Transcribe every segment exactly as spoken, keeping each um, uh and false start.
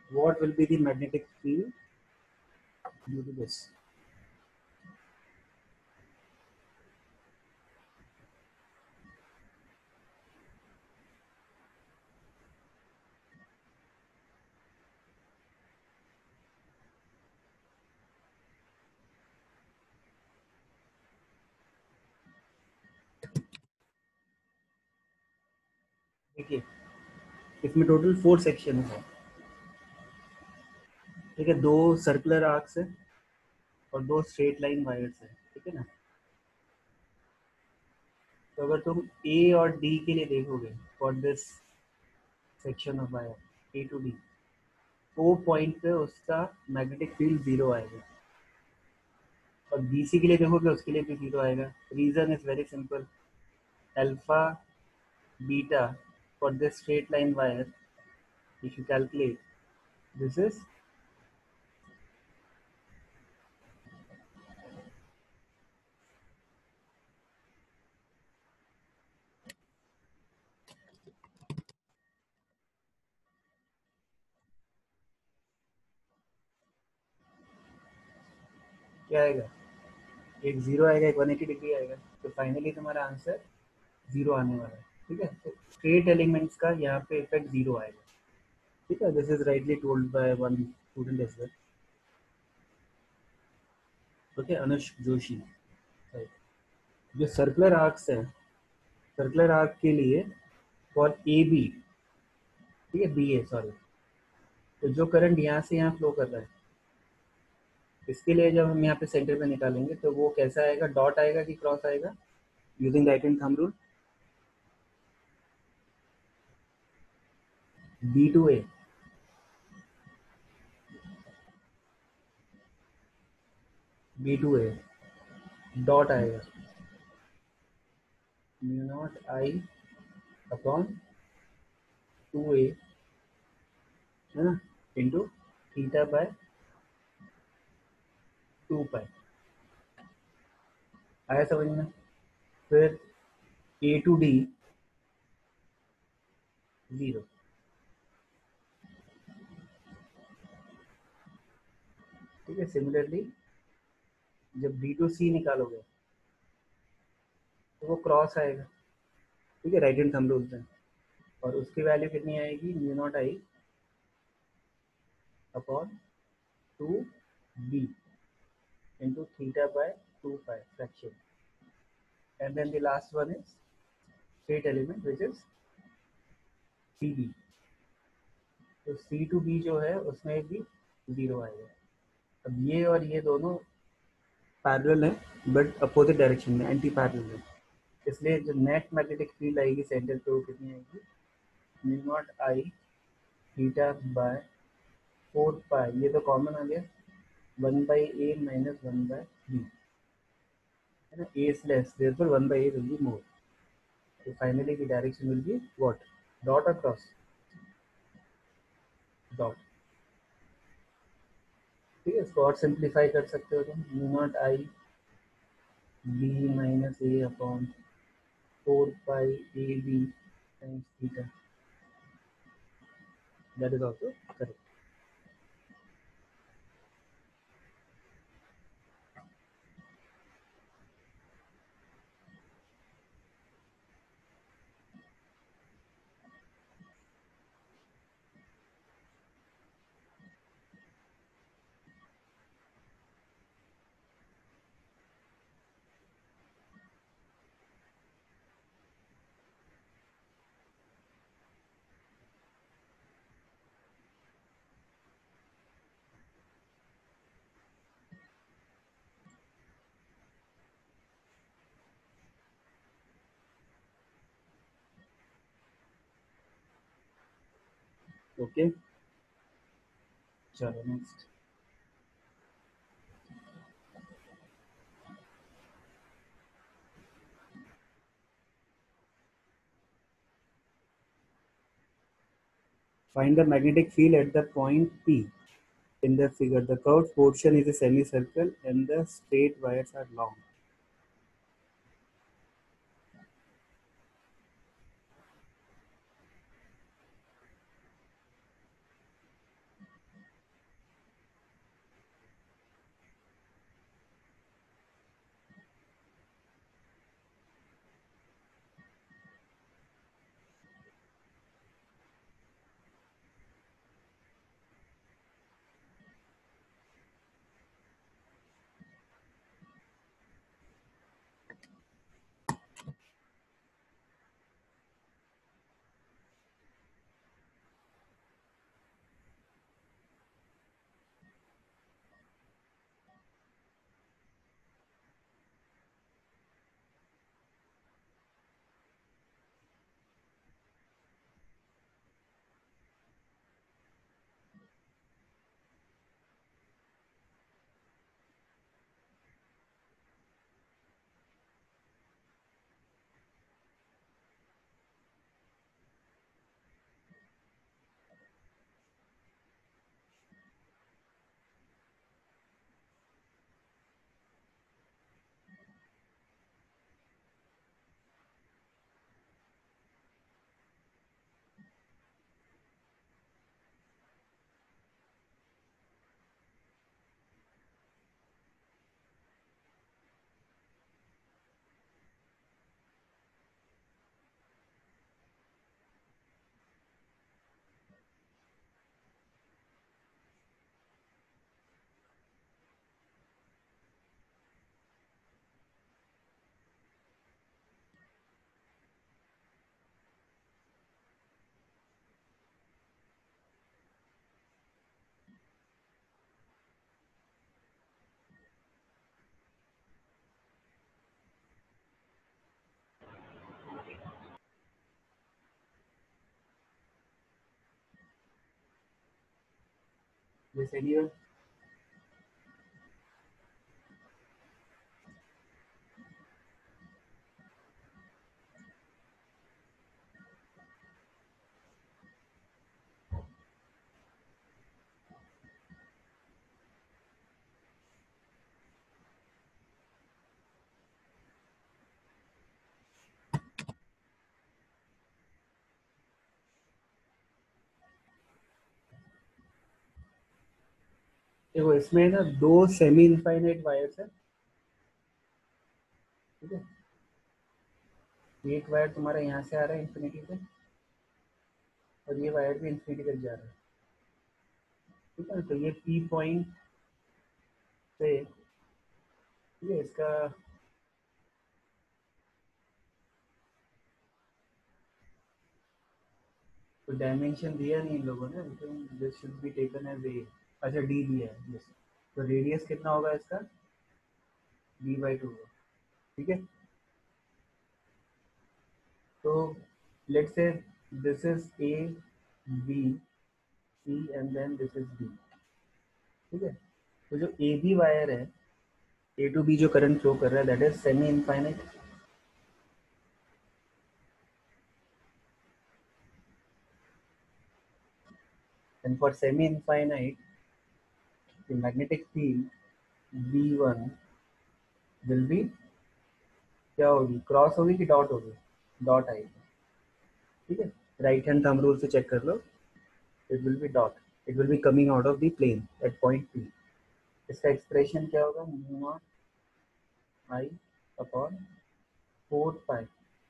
what will be the magnetic field due to this? देखिए, इसमें total four section है, ठीक है, दो सर्कुलर आर्क्स है और दो स्ट्रेट लाइन वायर्स है, ठीक है ना। तो अगर तुम ए और डी के लिए देखोगे for this section of wire A to D, O point पे उसका मैग्नेटिक फील्ड जीरो आएगा, और बी सी के लिए देखोगे उसके लिए भी जीरो आएगा। Reason is very simple, alpha beta for this straight line wire, if you calculate this is क्या आएगा, एक जीरो आएगा, एक वन एटी डिग्री आएगा, तो फाइनली तुम्हारा आंसर जीरो आने वाला है, ठीक है। तो स्ट्रेट एलिमेंट्स का यहाँ पे इफेक्ट जीरो आएगा, ठीक है। This is rightly told by one student as well, okay, Anush Joshi, right. जो सर्कुलर आर्क्स है, सर्कुलर आर्क के लिए फॉर ए बी, ठीक है, बी ए सॉरी, तो जो करंट यहाँ से यहाँ फ्लो कर रहा है, इसके लिए जब हम यहाँ पे सेंटर पे निकालेंगे तो वो कैसा आएगा, डॉट आएगा कि क्रॉस आएगा, using right hand thumb rule, B to A, B to A dot आएगा mu naught I upon two A, है ना, into theta by two pi, आया समझ में। फिर ए टू डी जीरो, ठीक है। सिमिलरली जब बी टू सी निकालोगे तो वो क्रॉस आएगा, ठीक है, राइट हैंड थंब रूल से, और उसकी वैल्यू कितनी आएगी, mu naught I upon two B into theta by two pi fraction, and then the last one is straight element which is C B, तो सी टू बी जो है उसमें भी जीरो आएगा। अब ये और ये दोनों पैरेलल है बट अपोजिट डायरेक्शन में, एंटी पैरेलल है, इसलिए जो नेट मैग्नेटिक फील्ड आएगी सेंटर पे वो कितनी आएगी, mu naught I theta by four pi, ये तो कॉमन आ गया, one by A minus one by B, है ना, A is less therefore one by A will be more, so finally the direction will be what, dot or cross, dot, ठीक है। इसको और सिंप्लीफाई कर सकते हो तुम, mu naught I B minus A upon four pi A B times theta, that is also correct. Okay, चलो next. Find the magnetic field at the point P in the figure. The curved portion is a semicircle and the straight wires are long. Yes, anyone? देखो इसमें ना दो semi infinite wires है, ठीक है। एक wire तुम्हारा यहाँ से आ रहा है इन्फिनिटी पे, और ये वायर भी इन्फिनिटी तक जा रहा है, ठीक है। तो ये पी पॉइंट से, ठीक है, इसका तो डायमेंशन दिया नहीं इन लोगों ने, लेकिन this should be taken as A, अच्छा डी दिया है यस। तो रेडियस कितना होगा इसका, डी बाई टू होगा, ठीक है। तो let's say this is A B C and then this is B, ठीक है। तो जो ए बी वायर है, ए टू बी जो करंट फ्लो कर रहा है, that is semi infinite. And for semi infinite the magnetic field B one will be क्या होगी, क्रॉस होगी कि डॉट होगी, डॉट आएगी, ठीक है। राइट हैंड थंब रूल से चेक कर लो, it will be dot, it will be coming out of the plane at point P. इसका एक्सप्रेशन क्या होगा, म्यू नॉट आई upon four pi,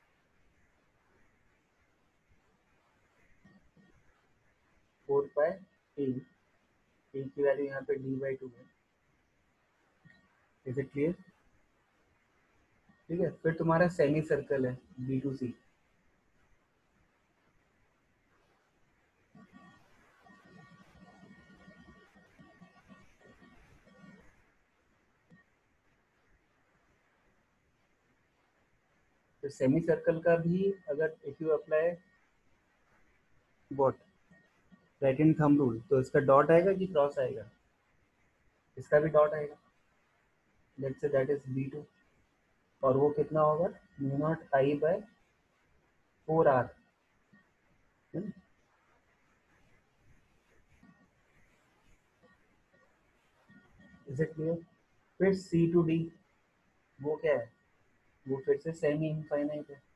four pi T, T की वैल्यू यहाँ पे D by two है। इज इट क्लियर, ठीक है। फिर तुम्हारा सेमी सर्कल है बी टू सी, तो सेमी सर्कल का भी अगर if you apply what right hand thumb rule, तो इसका डॉट आएगा कि क्रॉस आएगा, इसका भी डॉट आएगा। Let's say that is B to, और वो कितना होगा, mu naught I by four R, is it clear. फिर सी टू डी, वो क्या है, वो फिर से सेमी इनफाइनाइट है।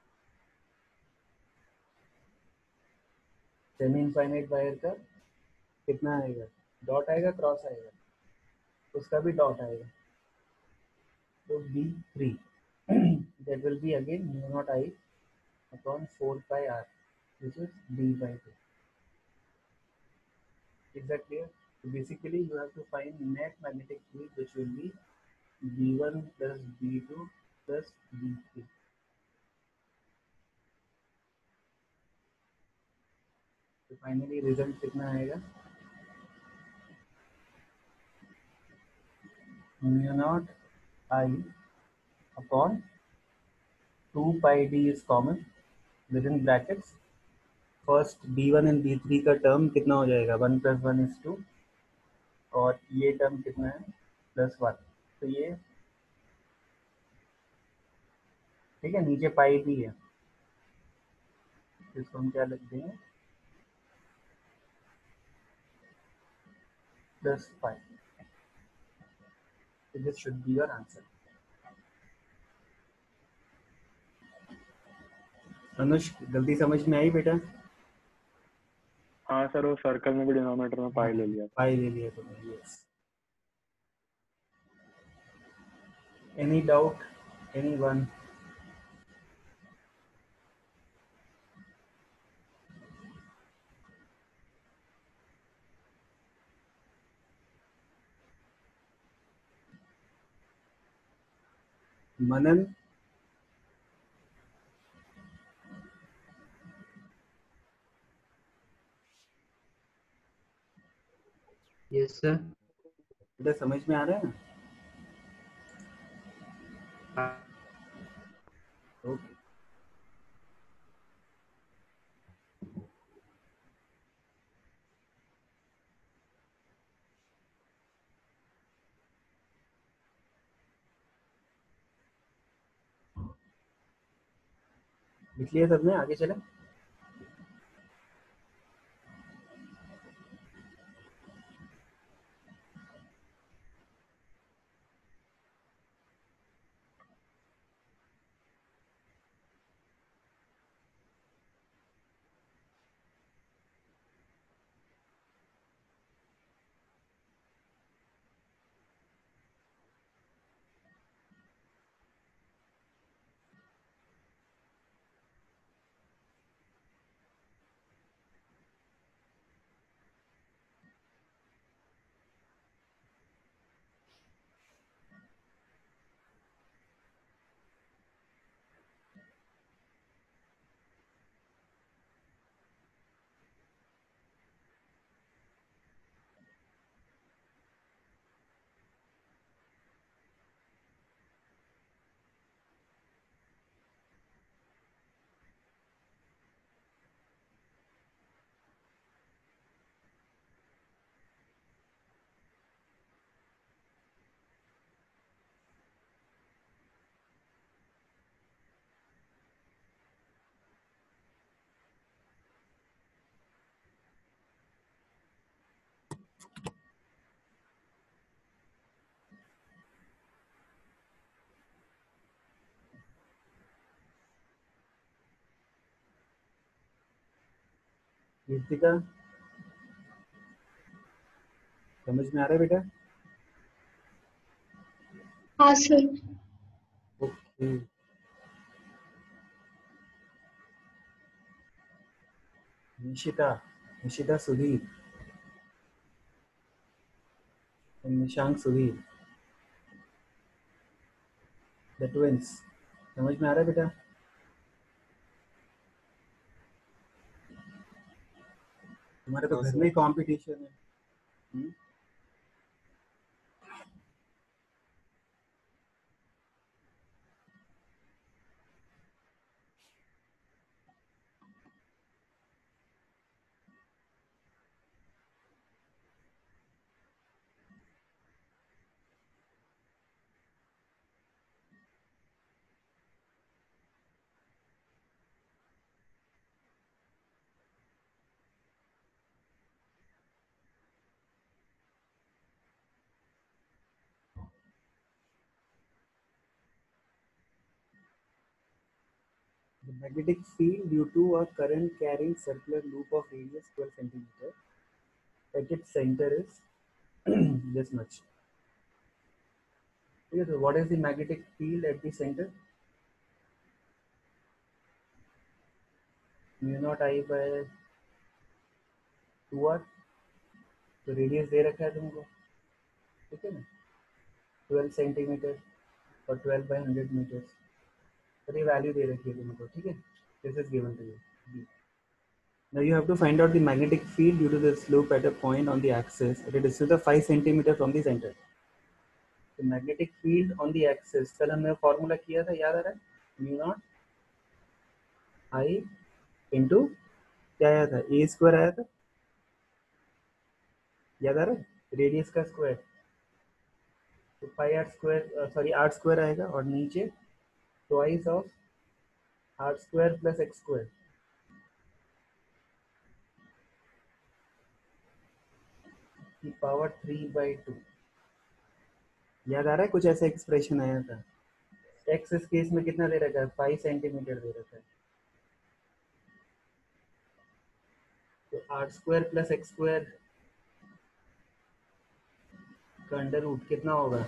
सेमी इनफाइनाइट वायर का कितना आएगा, डॉट आएगा क्रॉस आएगा, उसका भी डॉट आएगा। तो B three that will be again mu naught I upon four pi r, which is d by two. Is that clear? So basically you have to find net magnetic field, which will be b one plus b two plus b three. तो finally result कितना आएगा, mu naught I upon two pi d is common within brackets, first B one and B three का term कितना हो जाएगा, one plus one is two, और ये term कितना है, प्लस वन। तो ये ठीक है, नीचे पाई भी है, इसको हम क्या लिख देंगे, plus five. So this should be your answer. Anush, गलती समझ में आई बेटा? हाँ सर, वो सर्कल में भी डिनोमिनेटर में पाई ले लिया। पाई ले लिया तुमने, yes. Any doubt, any one? Manan, yes sir. बेटा समझ में आ रहा है ना? ओके। लिख लिया सबने, आगे चले। ऋतिका, समझ में आ रहा है बेटा? हाँ sir. Okay. Nishita, Nishita Sudhir, Nishank Sudhir, the twins. समझ में आ रहा है बेटा? तुम्हारे तो हाँ घर सर। में ही कंपटीशन है। Hmm? The magnetic field due to a current carrying circular loop of radius twelve centimeter at its center is this much. Okay, so what is the magnetic field at the center? Mu naught I by two R. तो radius दे रखा है तुमको, ठीक है ना, twelve centimetre और twelve by hundred metres, और ये वैल्यू दे रखी है तुमको, ठीक है। This is given to you. Now you have to find out the magnetic field due to the slope at a point on the axis at a distance of five centimeter from the center. The magnetic field on the axis, कल हमने formula किया था, याद आ रहा है? Mu naught आई into क्या आया था, ए स्क्वायर आया था, याद आ रहा है? रेडियस का स्क्वायर, तो pi R square, sorry R square आएगा, और नीचे twice of R square plus x square की पावर थ्री बाई टू। याद आ रहा है? कुछ ऐसा एक्सप्रेशन आया था। एक्स इस केस में कितना दे रखा है, फाइव सेंटीमीटर दे रखा है, तो R square plus x square का अंडर रूट कितना होगा,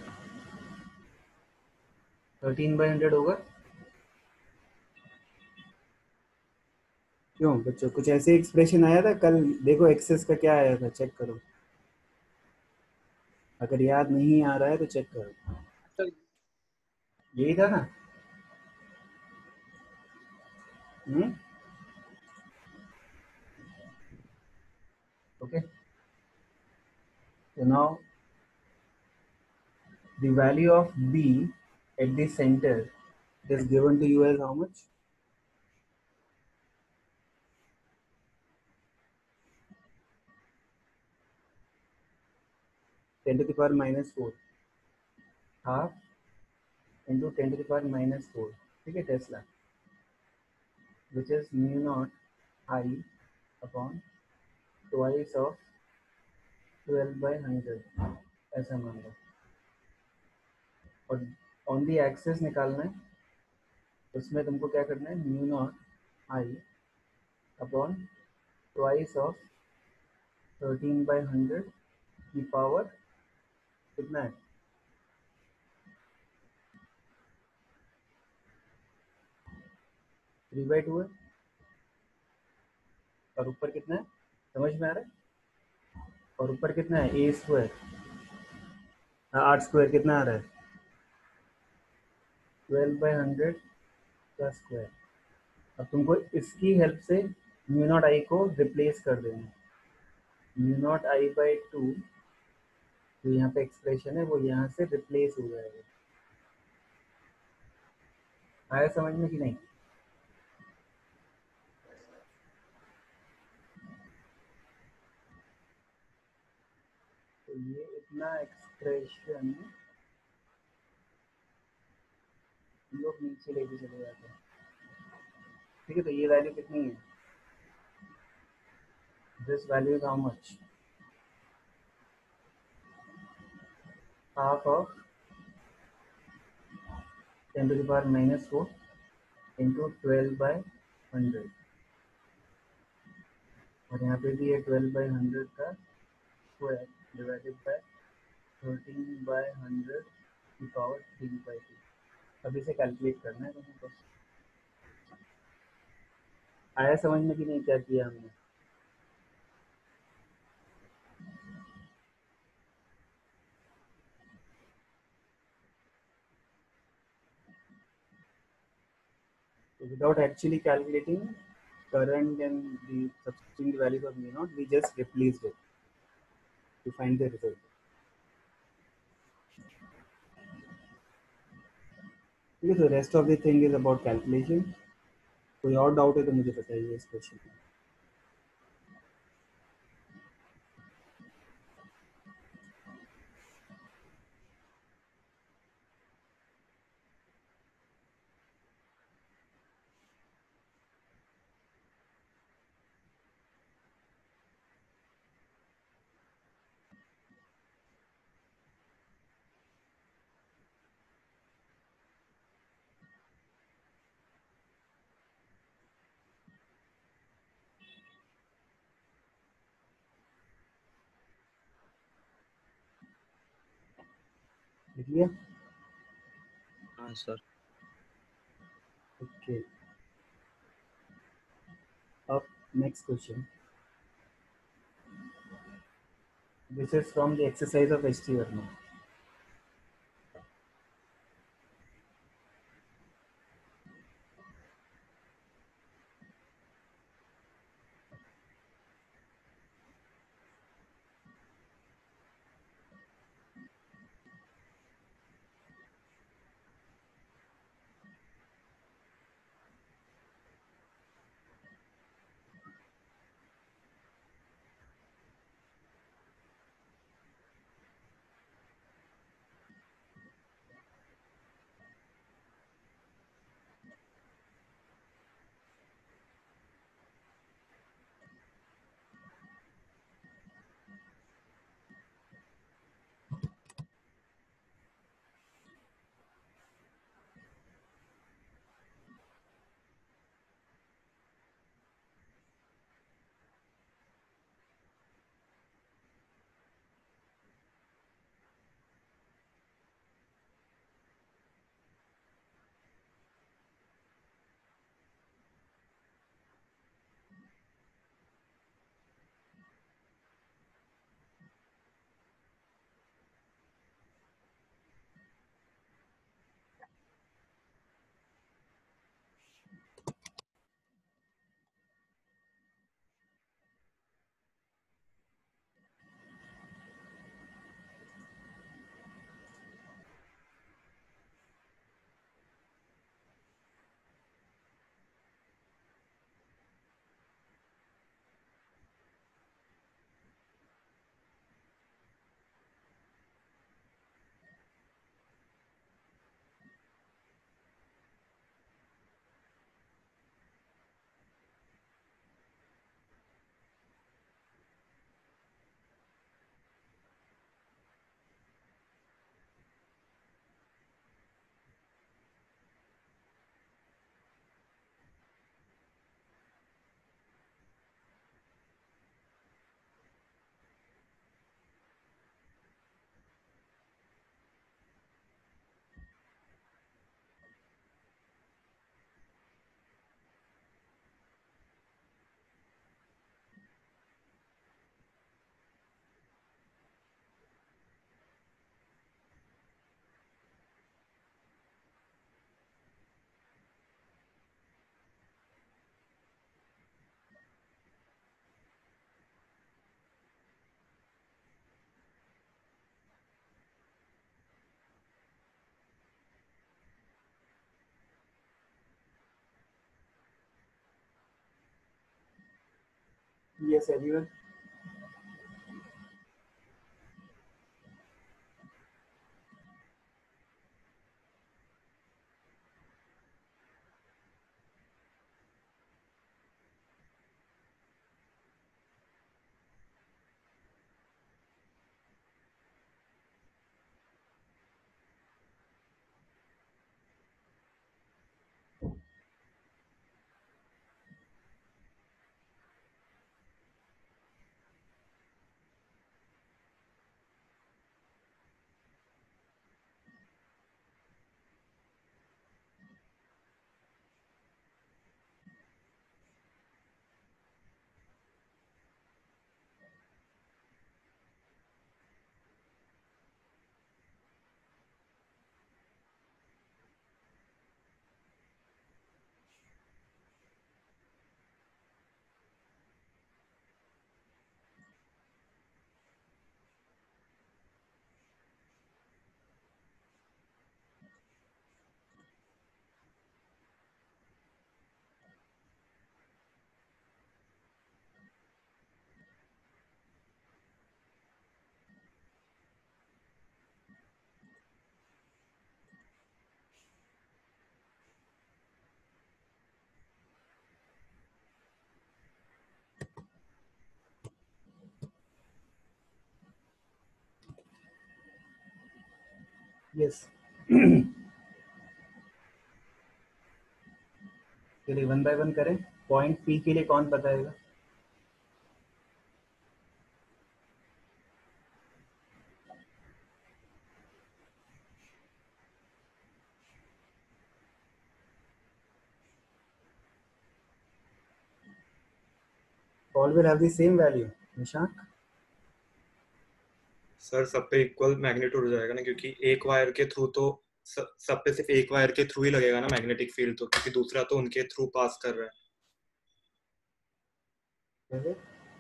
थर्टीन बाई हंड्रेड होगा। क्यों बच्चों, कुछ ऐसे एक्सप्रेशन आया था कल? देखो एक्सेस का क्या आया था, चेक करो, अगर याद नहीं आ रहा है तो चेक करो। यही था ना? Hmm, okay. So now the value of B at the center is given to you as how much? ten to the power minus four, half into ten to the power minus four, ठीक है tesla. which is mu naught I upon twice of twelve by hundred, ऐसा मान लो। और on the access निकालना है, उसमें तुमको क्या करना है, mu naught I upon twice of thirteen by hundred की पावर कितना है, थ्री बाई टू है। और ऊपर कितना है, समझ में आ रहा है? और ऊपर कितना है, ए स्क्वायर, आर स्क्वायर कितना आ रहा है, ट्वेल्व बाई हंड्रेड का स्क्वायर। अब तुमको इसकी हेल्प से म्यू नॉट आई को रिप्लेस कर देना। Mu naught I by two जो यहाँ पे एक्सप्रेशन है वो यहाँ से रिप्लेस हो जाएगा। आया समझ में कि नहीं? तो ये इतना एक्सप्रेशन हम लोग नीचे लेके चले जाते हैं। ठीक है, तो ये वैल्यू कितनी है, this value is how much, half of ten to the power minus four into twelve by hundred. और यहाँ पे भी है ट्वेल्व बाई हंड्रेड का square divided by thirteen by hundred की पावर थ्री बाई टू। अब इसे कैलकुलेट करना है तुमको। आया समझ में कि नहीं क्या किया हमने? So without actually calculating current and the substituting the values of mu naught, we just replaced it to find the result. ठीक है, तो rest of the thing is about calculation. कोई और डाउट है तो मुझे बताइए इस क्वेश्चन में। लिख लिया? हाँ सर। ओके, अब next question, this is from the exercise of S T Verma. Yes, everyone. Yes. चलिए वन बाय वन करें. पॉइंट पी के लिए कौन बताएगा? All will have the same value. Nishank. Sir सब पे इक्वल मैग्नीट्यूड हो जाएगा ना, क्योंकि एक वायर के थ्रू तो स- सब पे सिर्फ एक वायर के थ्रू ही लगेगा ना मैग्नेटिक फील्ड, तो क्योंकि दूसरा तो उनके थ्रू पास कर रहा है. कैसे?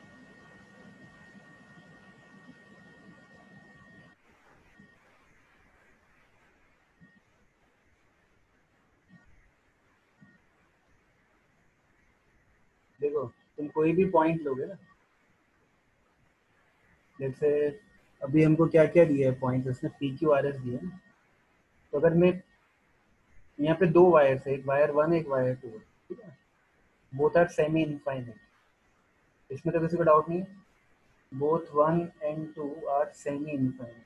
देखो तुम कोई भी पॉइंट लोगे ना, जैसे अभी हमको क्या क्या दिया है पॉइंट, उसने पी क्यू आर एस दिया ना. तो अगर मैं यहाँ पे दो वायर है, एक वायर वन एक वायर टू, ठीक है, बोथ आर सेमी इनफाइनाइट. इसमें तो किसी को डाउट नहीं है. Both one and two are semi infinite.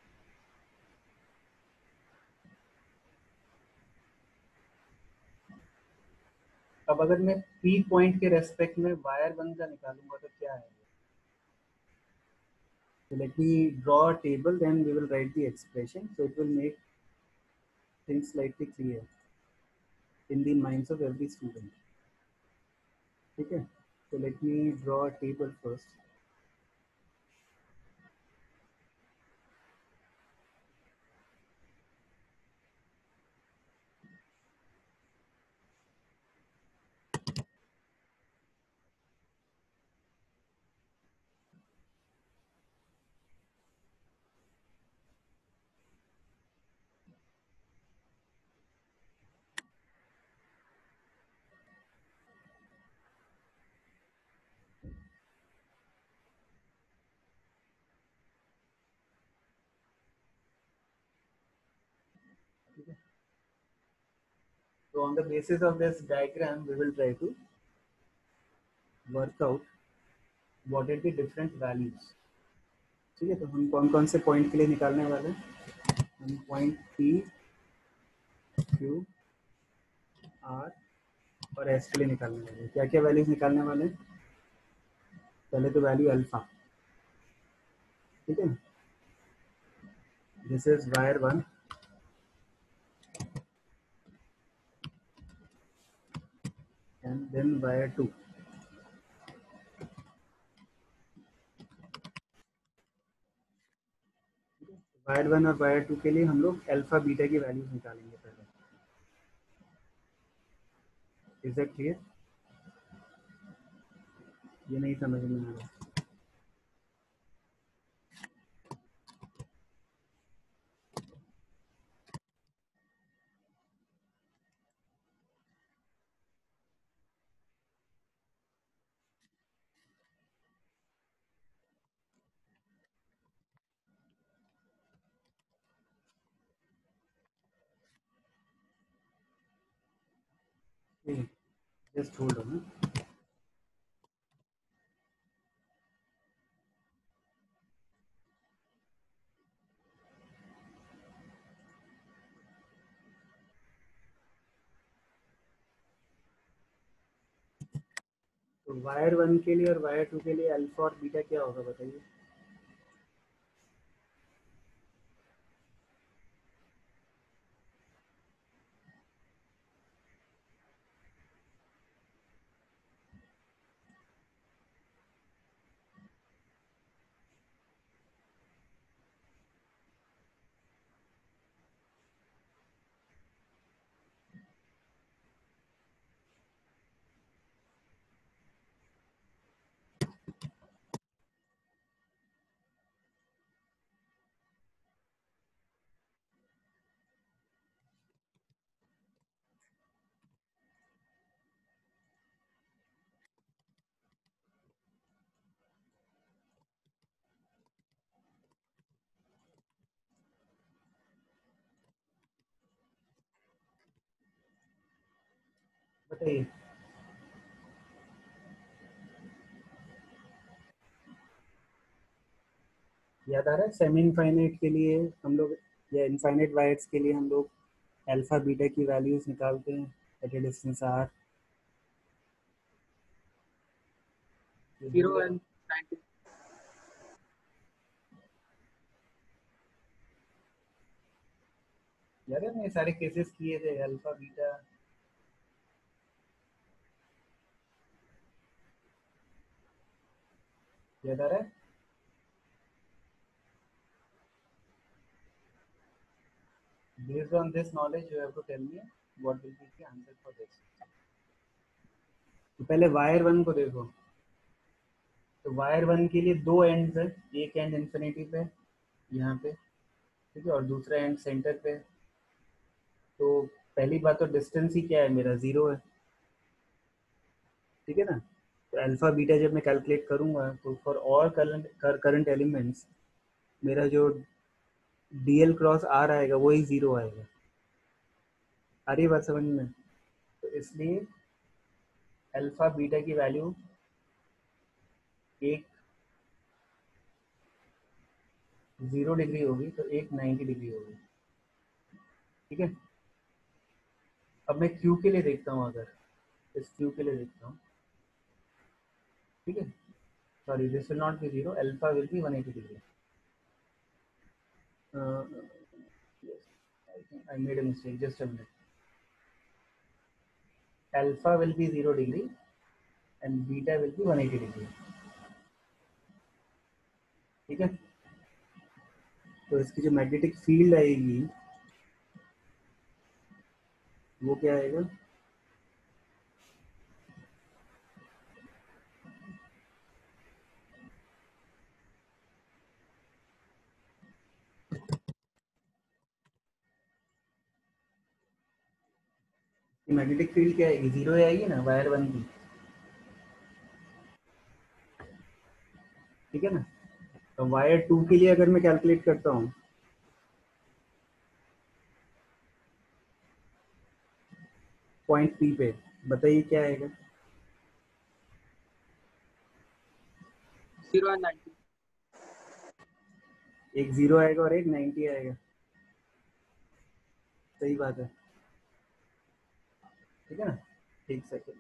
अब अगर मैं पी पॉइंट के रेस्पेक्ट में वायर वन का निकालूंगा तो क्या है? So let me draw a table, then we will write the expression, so it will make things slightly clear in the minds of every student. Okay, so let me draw a table first. Okay. So on the basis of this diagram, we will try to work out what are the different values. ठीक है, तो हम कौन कौन से point के लिए निकालने वाले हैं? हम पॉइंट पी क्यू आर और एस के लिए निकालने वाले हैं. क्या क्या वैल्यूज निकालने वाले हैं? पहले तो वैल्यू अल्फा. ठीक है, this is wire one and then wire two. Wire one और वायर टू के लिए हम लोग अल्फा बीटा की वैल्यूज निकालेंगे पहले. Is that clear? ये नहीं समझ में आ रहा. Just hold on. तो वायर वन के लिए और वायर टू के लिए अल्फा और बीटा क्या होगा बताइए। बताइए। याद आ रहा है सेमी इनफाइनाइट के लिए हम लोग या इनफाइनाइट वायर्स के लिए हम लोग अल्फा बीटा की वैल्यूज निकालते हैं at a distance R. Zero and ninety. याद है मैंने सारे केसेस किए थे अल्फा बीटा। याद आ रहा है। Based on this knowledge, you have to tell me what will be the answer for this. तो पहले वायर वन को देखो। तो वायर वन के लिए दो एंड्स है, एक एंड इंफिनिटी पे यहाँ पे, ठीक है, और दूसरा एंड सेंटर पे। तो पहली बात तो डिस्टेंस ही क्या है मेरा, जीरो है, ठीक है ना। तो अल्फा बीटा जब मैं कैलकुलेट करूँगा तो for all current current elements मेरा जो डी एल क्रॉस आर आएगा वही ज़ीरो आएगा। आ रही बात समझ में। तो इसलिए अल्फा बीटा की वैल्यू एक जीरो डिग्री होगी तो एक नाइन्टी डिग्री होगी, ठीक है। अब मैं क्यू के लिए देखता हूँ, अगर इस क्यू के लिए देखता हूँ, ठीक है, sorry this will not be zero, alpha will be one eighty degree. I made a mistake, just a minute. Alpha will be zero degree and beta will be one eighty degree, ठीक है। तो इसकी जो magnetic field आएगी वो क्या आएगा, magnetic field क्या आएगी, जीरो आएगी ना वायर वन की, ठीक है ना। तो वायर टू के लिए अगर मैं कैलकुलेट करता हूँ पॉइंट पी पे, बताइए क्या आएगा। Zero and ninety. एक जीरो आएगा और एक नाइन्टी आएगा, सही बात है, ठीक है ना। एक सेकेंड,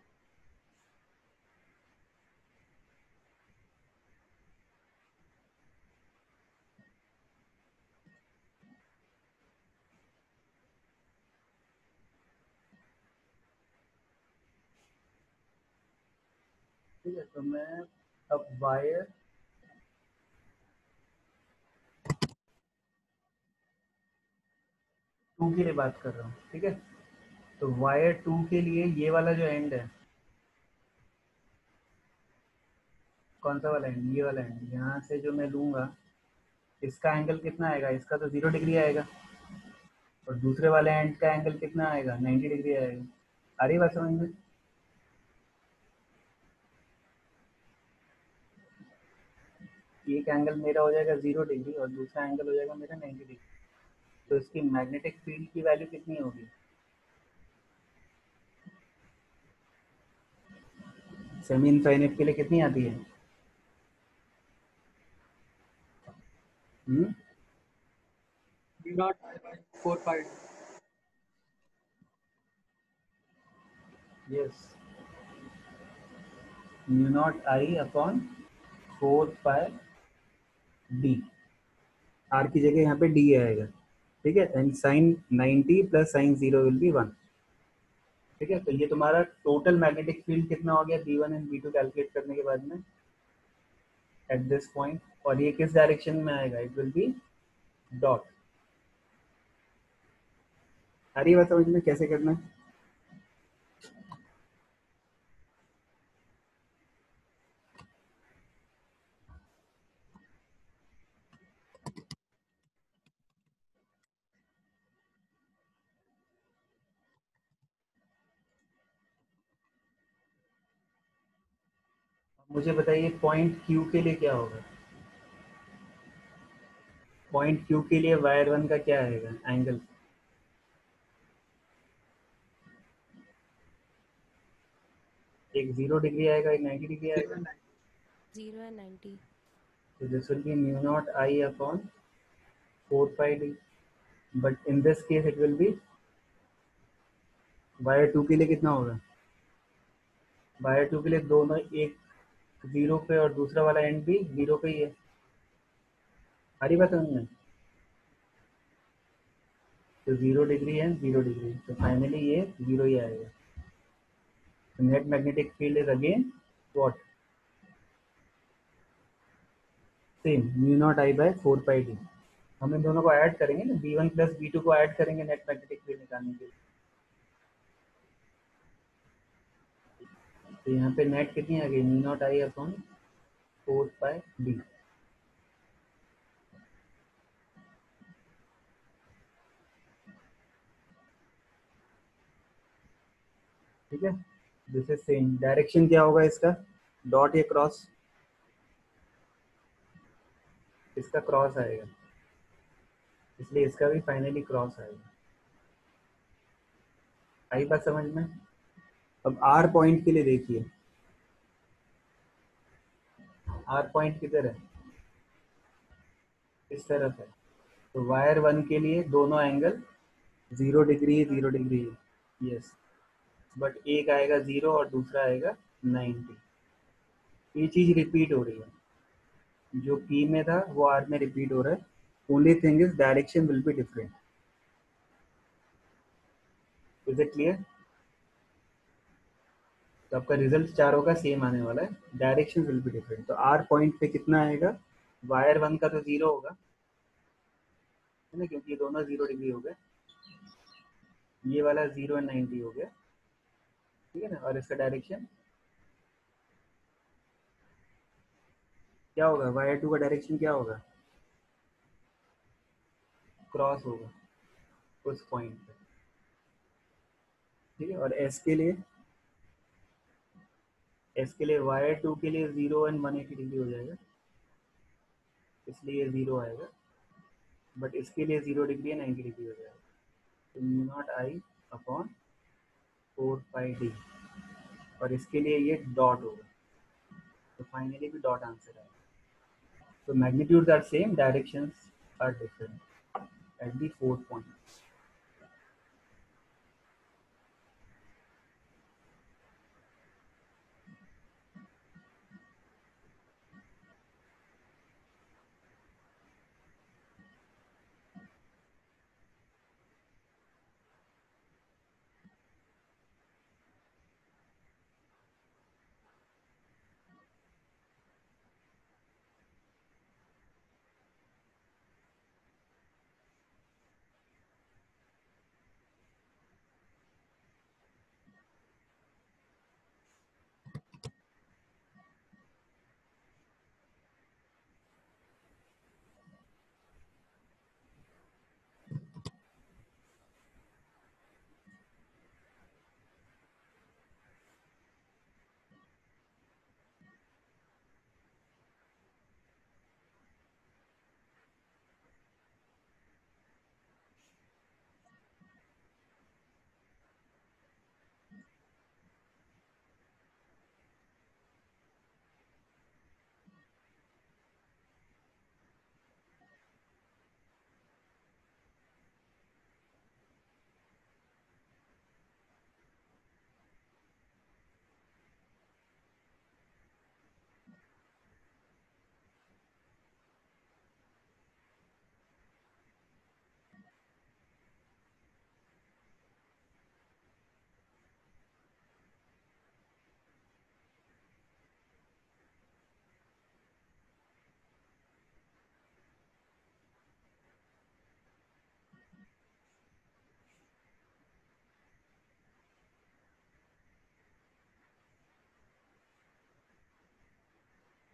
ठीक है। तो मैं अब वायर टू के लिए बात कर रहा हूँ, ठीक है। तो वायर टू के लिए ये वाला जो एंड है, कौन सा वाला एंड, ये वाला एंड, यहाँ से जो मैं लूँगा इसका एंगल कितना आएगा, इसका तो जीरो डिग्री आएगा, और दूसरे वाले एंड का एंगल कितना आएगा, नाइन्टी डिग्री आएगा। आ रही बात समझ में। एक एंगल मेरा हो जाएगा जीरो डिग्री और दूसरा एंगल हो जाएगा मेरा नाइन्टी डिग्री। तो इसकी मैग्नेटिक फील्ड की वैल्यू कितनी होगी, सेमी इनफाइनाइट के लिए कितनी आती है? Hmm V naught four pi. Yes, mu naught आई अपॉन फोर पाई डी। आर की जगह यहाँ पे डी आएगा, ठीक है। And sine ninety plus sine zero will be one, ठीक है। तो ये तुम्हारा टोटल मैग्नेटिक फील्ड कितना हो गया B one and B two calculate करने के बाद में एट दिस पॉइंट। और ये किस डायरेक्शन में आएगा? It will be dot. आ रही बात समझ में कैसे करना है? मुझे बताइए पॉइंट क्यू के लिए क्या होगा? पॉइंट क्यू के लिए वायर वन का क्या आएगा एंगल? एक जीरो डिग्री आएगा, एक नाइन्टी डिग्री आएगा। Zero and ninety. So this will be mu naught I upon four pi d. But in this case it will be wire two के लिए कितना होगा? वायर टू के लिए दोनों एक जीरो पे और दूसरा वाला एंड भी जीरो पे ही है। हरी बात समझ में? तो zero degree and zero degree, तो फाइनली ये जीरो ही आएगा। तो net magnetic field is again what? Same mu naught I by four pi D. हम इन दोनों को ऐड करेंगे ना, B one plus B two को ऐड करेंगे नेट मैग्नेटिक फील्ड निकालने के लिए। तो यहाँ पे नेट कितनी आ गई? म्यू नॉट आई अपॉन फोर पाई डी। ठीक है, दिस इज सेम। डायरेक्शन क्या होगा इसका? डॉट या क्रॉस? इसका क्रॉस आएगा, इसलिए इसका भी फाइनली क्रॉस आएगा। आई बात समझ में? अब आर पॉइंट के लिए देखिए, आर पॉइंट किधर है? इस तरफ है। तो वायर वन के लिए दोनों angle zero degree zero degree है, यस। बट एक आएगा जीरो और दूसरा आएगा नाइन्टी। ये चीज रिपीट हो रही है, जो पी में था वो आर में रिपीट हो रहा है। Only thing is direction will be different. Is it clear? तो आपका रिजल्ट चारों का सेम आने वाला है, डायरेक्शन विल बी डिफरेंट। तो आर पॉइंट पे कितना आएगा? वायर वन का तो जीरो होगा, है ना, क्योंकि ये दोनों जीरो डिग्री हो गए। ये वाला जीरो एंड नाइन्टी हो गया, ठीक है ना। और इसका डायरेक्शन क्या होगा? वायर टू का डायरेक्शन क्या होगा? क्रॉस होगा उस पॉइंट पे, ठीक है। और एस के लिए, एस के लिए वायर टू के लिए zero and one eighty degree हो जाएगा, इसलिए जीरो आएगा। बट इसके लिए जीरो डिग्री है, नाइन्टी डिग्री हो जाएगा। तो म्यू नॉट आई अपॉन फोर पाई डी। और इसके लिए ये डॉट होगा, तो फाइनली भी डॉट आंसर आएगा। So magnitudes are same, directions are different at the fourth point.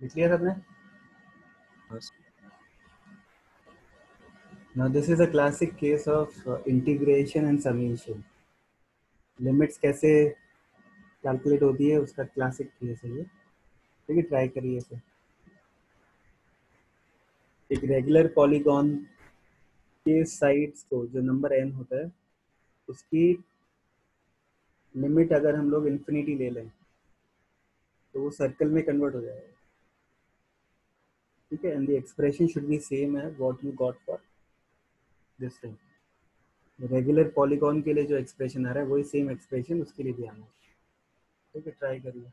लिख लिया सबने? हाँ sir. Now this is a classic case of uh, integration and summation. Limits कैसे कैलकुलेट होती है उसका क्लासिक केस है ये. ठीक है, ट्राई करिए इसे. एक रेगुलर पॉलीगॉन के साइड्स को जो नंबर n होता है उसकी लिमिट अगर हम लोग इन्फिनिटी ले लें तो वो सर्कल में कन्वर्ट हो जाएगा. ठीक है, and the expression should be same है what you got for this thing. Regular polygon के लिए जो एक्सप्रेशन आ रहा है वही सेम एक्सप्रेशन उसके लिए भी आना है. ठीक है, ट्राई करिए.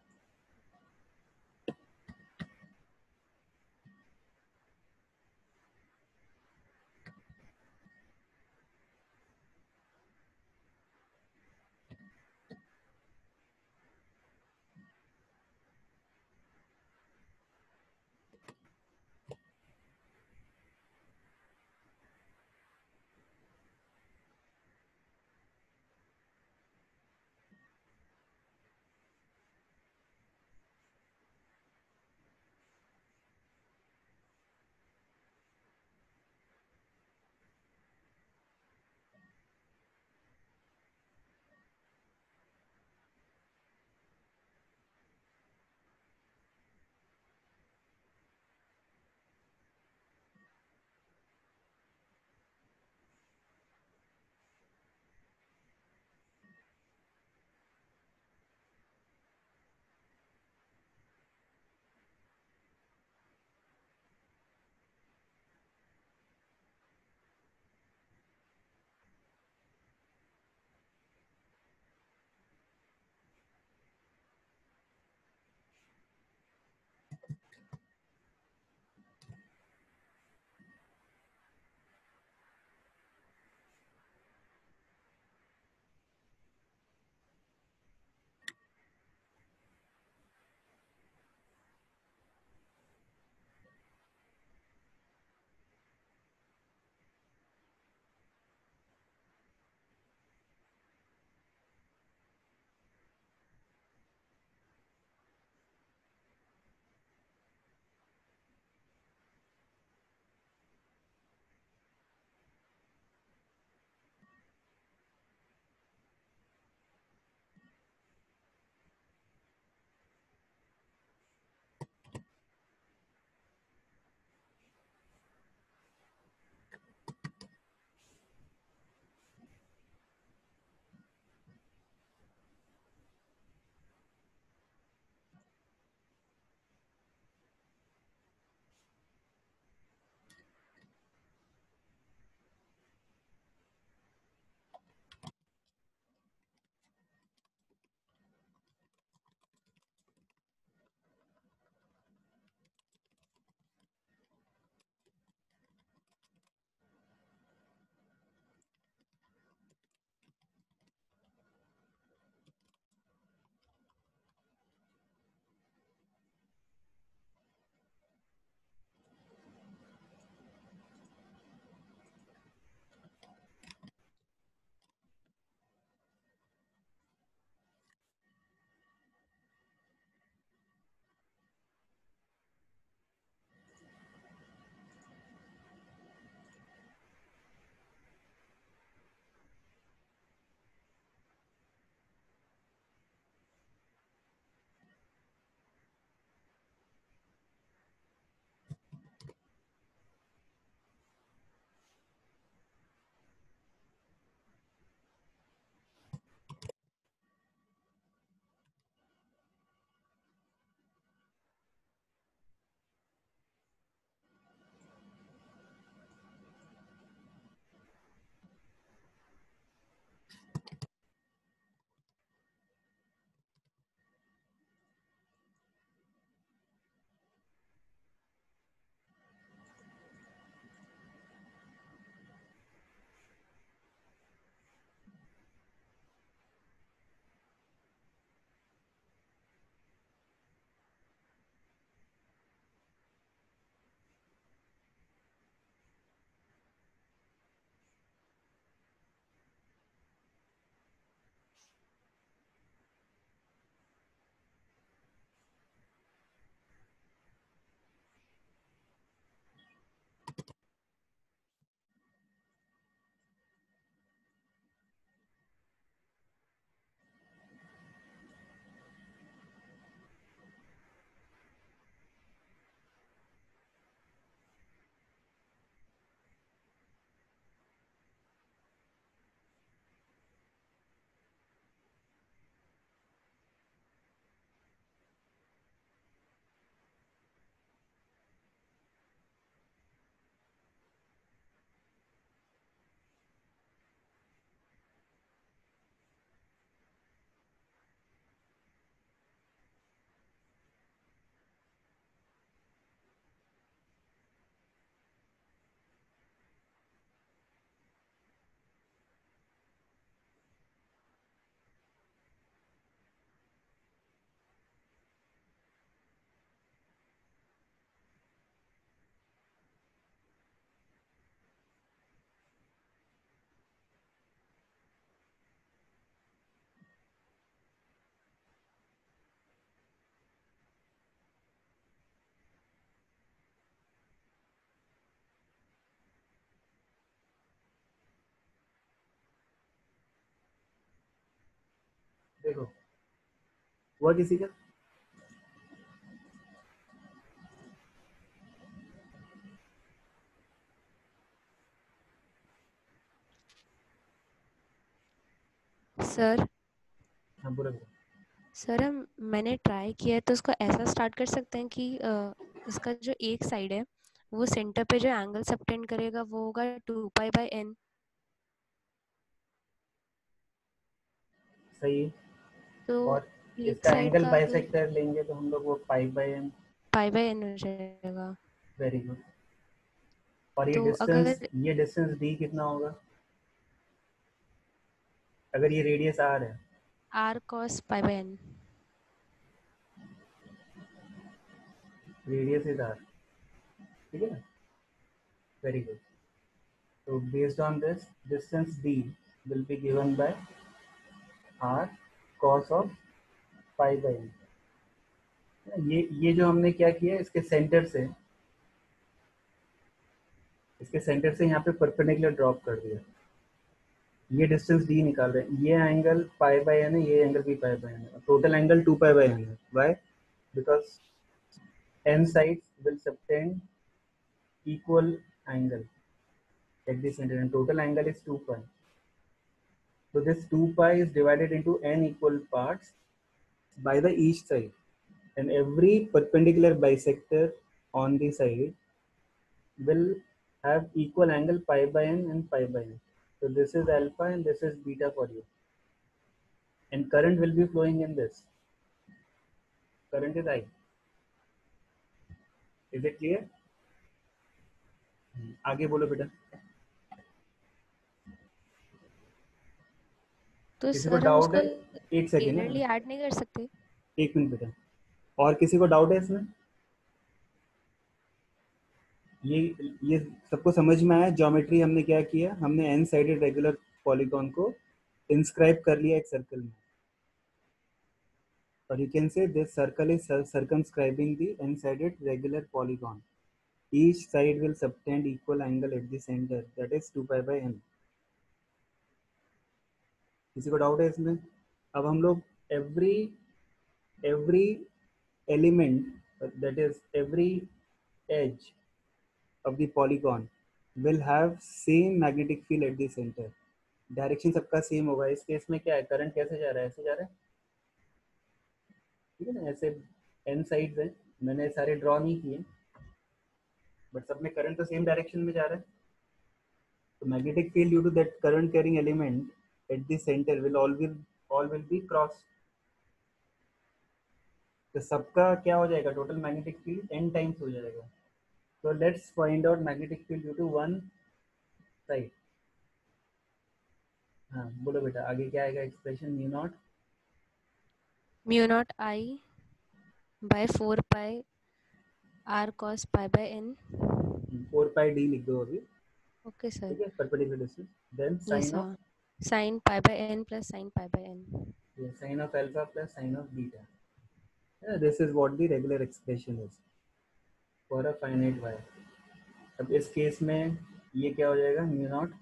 देखो हुआ किसी का? सर हाँ बोलो बोलो। सर हम मैंने ट्राई किया है तो उसको ऐसा स्टार्ट कर सकते हैं कि अ, इसका जो एक साइड है वो सेंटर पे जो एंगल सबटेंड करेगा वो होगा टू पाई बाय एन। सही है। तो और एक इसका साइड एंगल का अगर बाइसेक्टर लेंगे तो हम लोग वो pi by N. Pi by N हो जाएगा। Very good. और ये तो डिस्टेंस अगर ये डिस्टेंस डी कितना होगा अगर ये रेडियस आर है? R cos pi by N. Radius is R, ठीक है ना? Very good. So based on this, distance d will be given by r cos of pi by n. ये ये जो हमने क्या किया इसके सेंटर से इसके सेंटर से यहाँ पे परपेंडिकुलर ड्रॉप कर दिया। ये डिस्टेंस d निकाल रहे हैं। ये एंगल पाई बाय एन है, ये एंगल भी पाई बाय एन है। Total angle two pi by N है। Why? Because n sides will subtend equal angle at the center and total angle is two pi. So this two pi is divided into n equal parts by the each side, and every perpendicular bisector on the side will have equal angle pi by n and pi by n. So this is alpha and this is beta for you, and current will be flowing in this. Current is I. Is it clear? आगे बोलो बेटा। तो किसी को sir हम doubt उसको है? एक सेकेंड टेलरली है, ऐड नहीं कर सकते? एक मिनट बेटा। और किसी को डाउट है इसमें? ये ये सबको समझ में आया? ज्योमेट्री हमने क्या किया, हमने एन साइडेड रेगुलर पॉलीगॉन को इंस्क्राइब कर लिया एक सर्कल में, और you can say this circle is circumscribing the n sided regular polygon. Each side will subtend equal angle at the center, that is two pi by n. किसी को doubt है इसमें? अब हम लोग every every element, that is every edge of the polygon will have same magnetic field at the center. Direction सबका same होगा। इस केस में क्या है, करंट कैसे जा रहा है? ऐसे जा रहा है, ठीक है ना? ऐसे एन साइड्स हैं, मैंने सारे ड्रॉ नहीं किए, बट सब में करंट तो सेम डायरेक्शन में जा रहा है। तो magnetic field due to that current carrying element at the center will all will all will be cross. तो सबका क्या हो जाएगा, total magnetic field N times हो जाएगा। तो let's find out magnetic field due to one side. हाँ बोलो बेटा, आगे क्या आएगा expression? Mu naught mu naught I by four pi R cos pi by N. Four pi D लिख दो अभी, ओके सर। ठीक है, perpendicular distance, then yes sine of sir. Sine pi by N plus sine pi by N. Sine of alpha plus sine of beta. This is what the regular expression is for a finite wire. अब इस case में ये क्या हो जाएगा, mu naught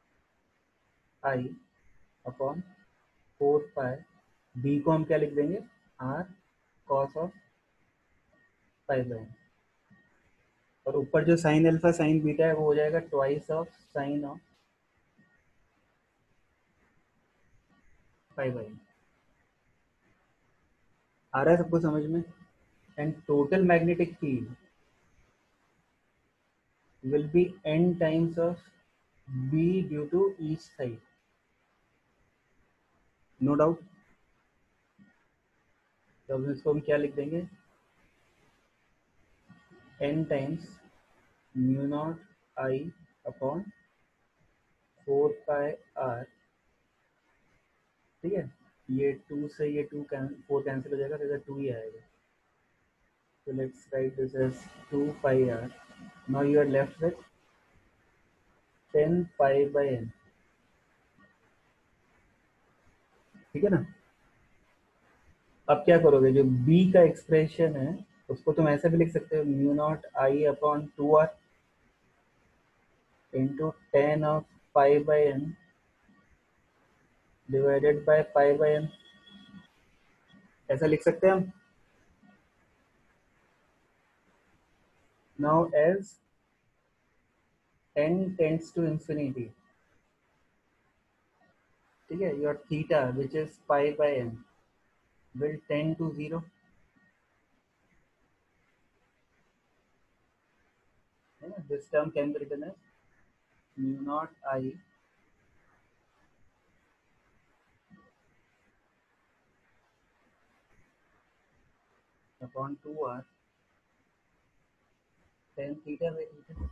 आई upon four pi, B को हम क्या लिख देंगे, R cos of pi by N, और ऊपर जो साइन अल्फा साइन बीटा है वो हो जाएगा twice of sine of pi by N. आ रहा है सबको समझ में? And total magnetic field will be n times of b due to each side. No doubt. तो अब इसको हम क्या लिख देंगे, n times म्यू नॉट आई अपॉन फोर पाई आर, ठीक है? ये टू से ये टू फोर कैंसिल हो जाएगा, तो इधर टू ही आएगा। तो let's write this as two pi R. Now you are left with tan pi by N, ठीक है ना? अब क्या करोगे, जो b का एक्सप्रेशन है उसको तुम ऐसे भी लिख सकते हो, mu naught I upon two R into tan of pi by N divided by pi by N. ऐसा लिख सकते हैं हम. Now as n tends to infinity, ठीक है, your theta which is pi by n will tend to zero. है ना? This term can be written as mu naught I upon two r tan theta by theta.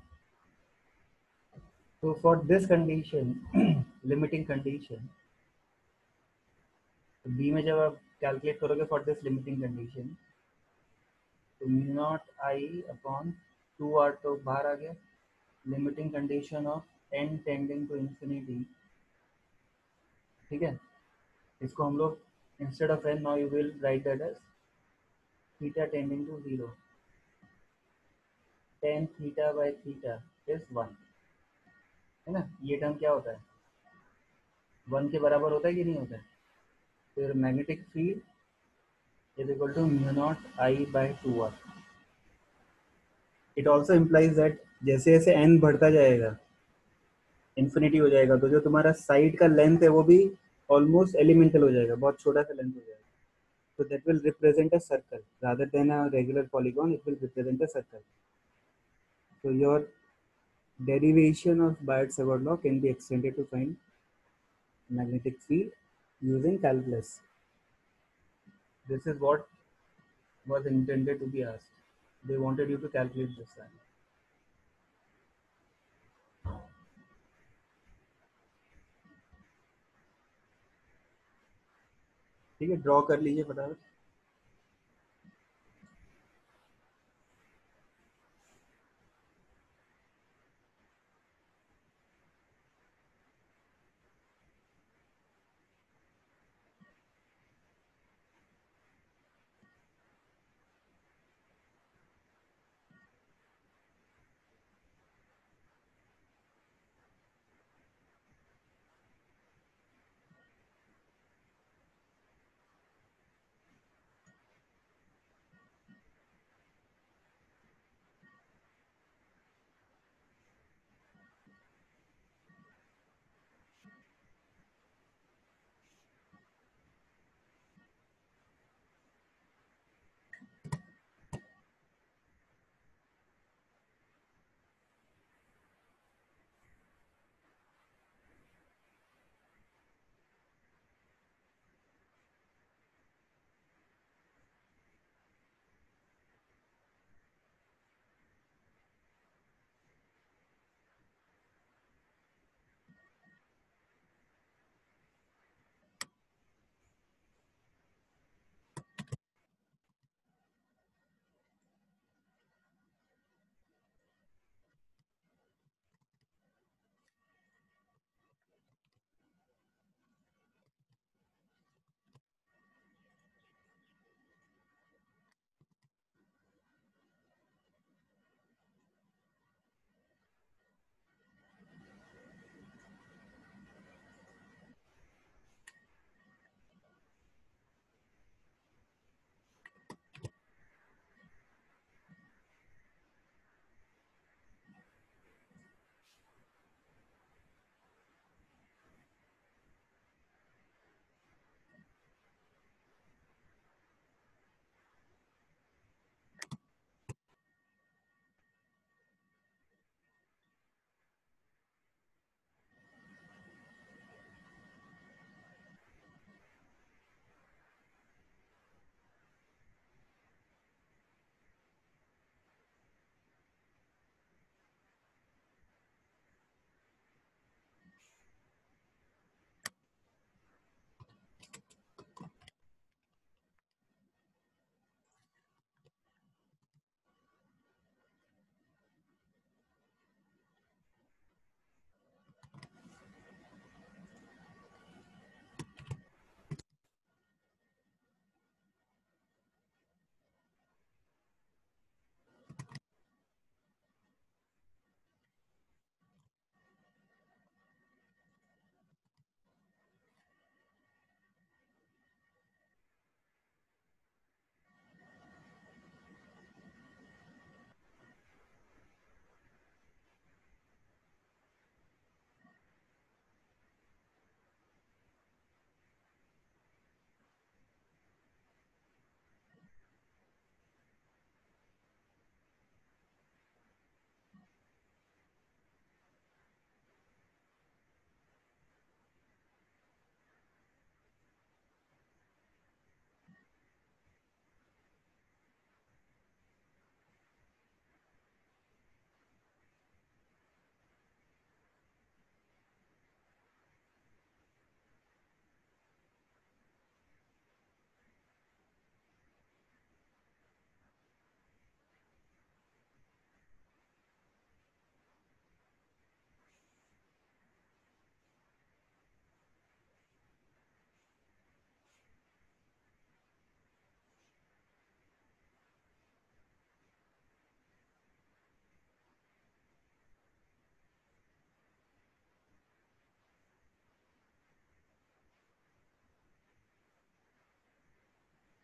So for this condition, limiting condition, तो b में जब आप calculate करोगे for this limiting condition, तो mu naught आई upon two R तो बाहर आ गया. Limiting condition of n tending to infinity, ठीक है, इसको हम लोग instead of n now you will write that as theta tending to zero. tan theta by theta is one, है ना. ये टर्म क्या होता है, वन के बराबर होता है कि नहीं होता है. फिर magnetic field is equal to mu naught I by two R. It also implies that जैसे जैसे n बढ़ता जाएगा, इन्फिनिटी हो जाएगा, तो जो तुम्हारा साइड का लेंथ है वो भी ऑलमोस्ट एलिमेंटल हो जाएगा, बहुत छोटा सा लेंथ हो जाएगा. So that will represent a circle rather than a regular polygon. It will represent a circle. So your derivation of Biot-Savart law can be extended to find magnetic field using calculus. This is what was intended to be asked. They wanted you to calculate this one. ठीक है, draw कर लीजिए फटाफट.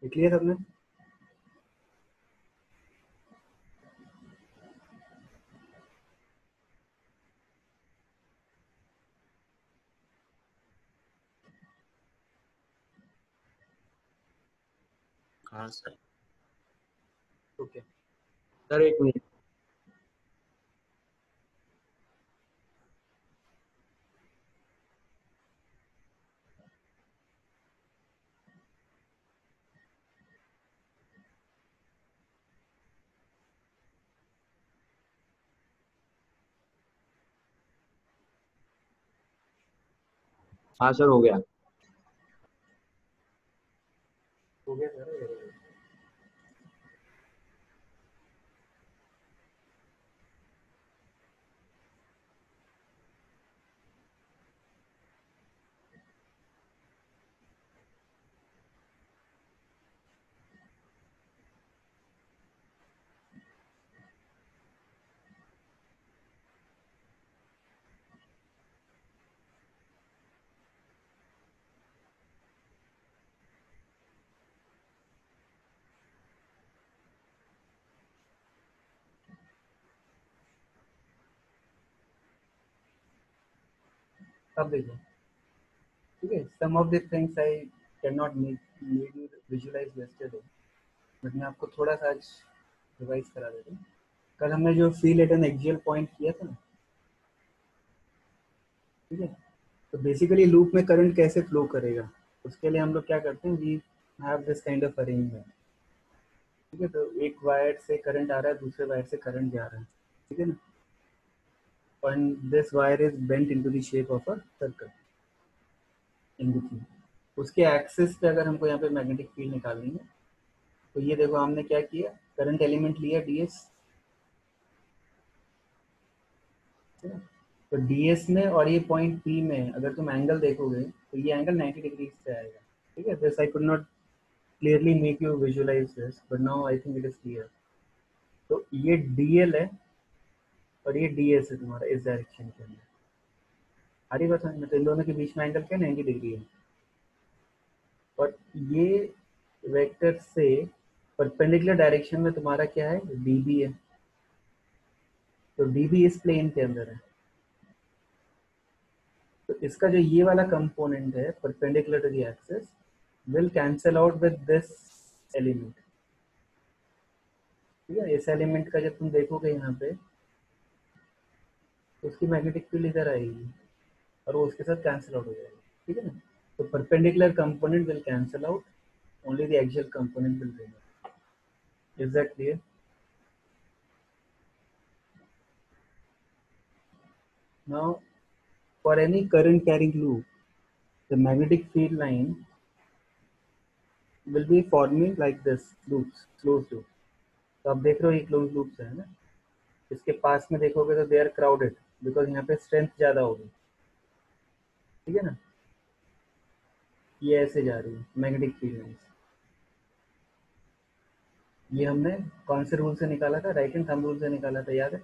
लिख लिया सबने? हाँ sir. Okay, sir एक मिनट। हाँ सर, हो गया। हो गया सर। अब देखिए, ठीक है, some of the things I can not make made you visualise yesterday, but मैं आपको थोड़ा सा आज रिवाइज करा देता हूँ। कल हमने जो field at an axial point किया था ना, ठीक है, तो बेसिकली लूप में करंट कैसे फ्लो करेगा, उसके लिए हम लोग क्या करते हैं, we have this kind of arrangement. ठीक है, तो एक वायर से करंट आ रहा है, दूसरे वायर से करंट जा रहा है, ठीक है ना, and this wire is bent into the shape of a circle in between. उसके एक्सिस पे अगर हमको यहाँ पे मैग्नेटिक फील्ड निकालनी है, तो ये देखो हमने क्या किया, करंट एलिमेंट लिया ds, तो ds में और ये पॉइंट P में अगर तुम एंगल देखोगे तो ये एंगल नाइंटी डिग्री से आएगा। ठीक है, this I could not clearly make you visualise this, but now I think it is clear. तो ये dl है और ये ds है तुम्हारा इस डायरेक्शन के अंदर। हरी बात है, मतलब इन दोनों के बीच में एंगल क्या नाइंटी डिग्री है, और ये वेक्टर से परपेंडिकुलर डायरेक्शन में तुम्हारा क्या है, db है, तो db इस प्लेन के अंदर है। तो इसका जो ये वाला कंपोनेंट है perpendicular to the axis will cancel out with this element. ठीक है, इस एलिमेंट का जब तुम देखोगे यहाँ पे तो उसकी मैग्नेटिक फील्ड इधर आएगी और वो उसके साथ कैंसिल आउट हो जाएगी। ठीक है ना, तो perpendicular component will cancel out, only the axial component will remain. Is that clear? Now, for any current carrying loop, the magnetic field line will be forming like this loops, closed loop. तो आप देख रहे हो ये close loops है ना, इसके पास में देखोगे तो दे आर क्राउडेड बिकॉज यहाँ पे स्ट्रेंथ ज़्यादा होगी। ठीक है ना, ये ऐसे जा रही है मैग्नेटिक फील्ड लाइंस। ये हमने कौन से रूल से निकाला था, राइट हैंड थंब रूल से निकाला था, याद है?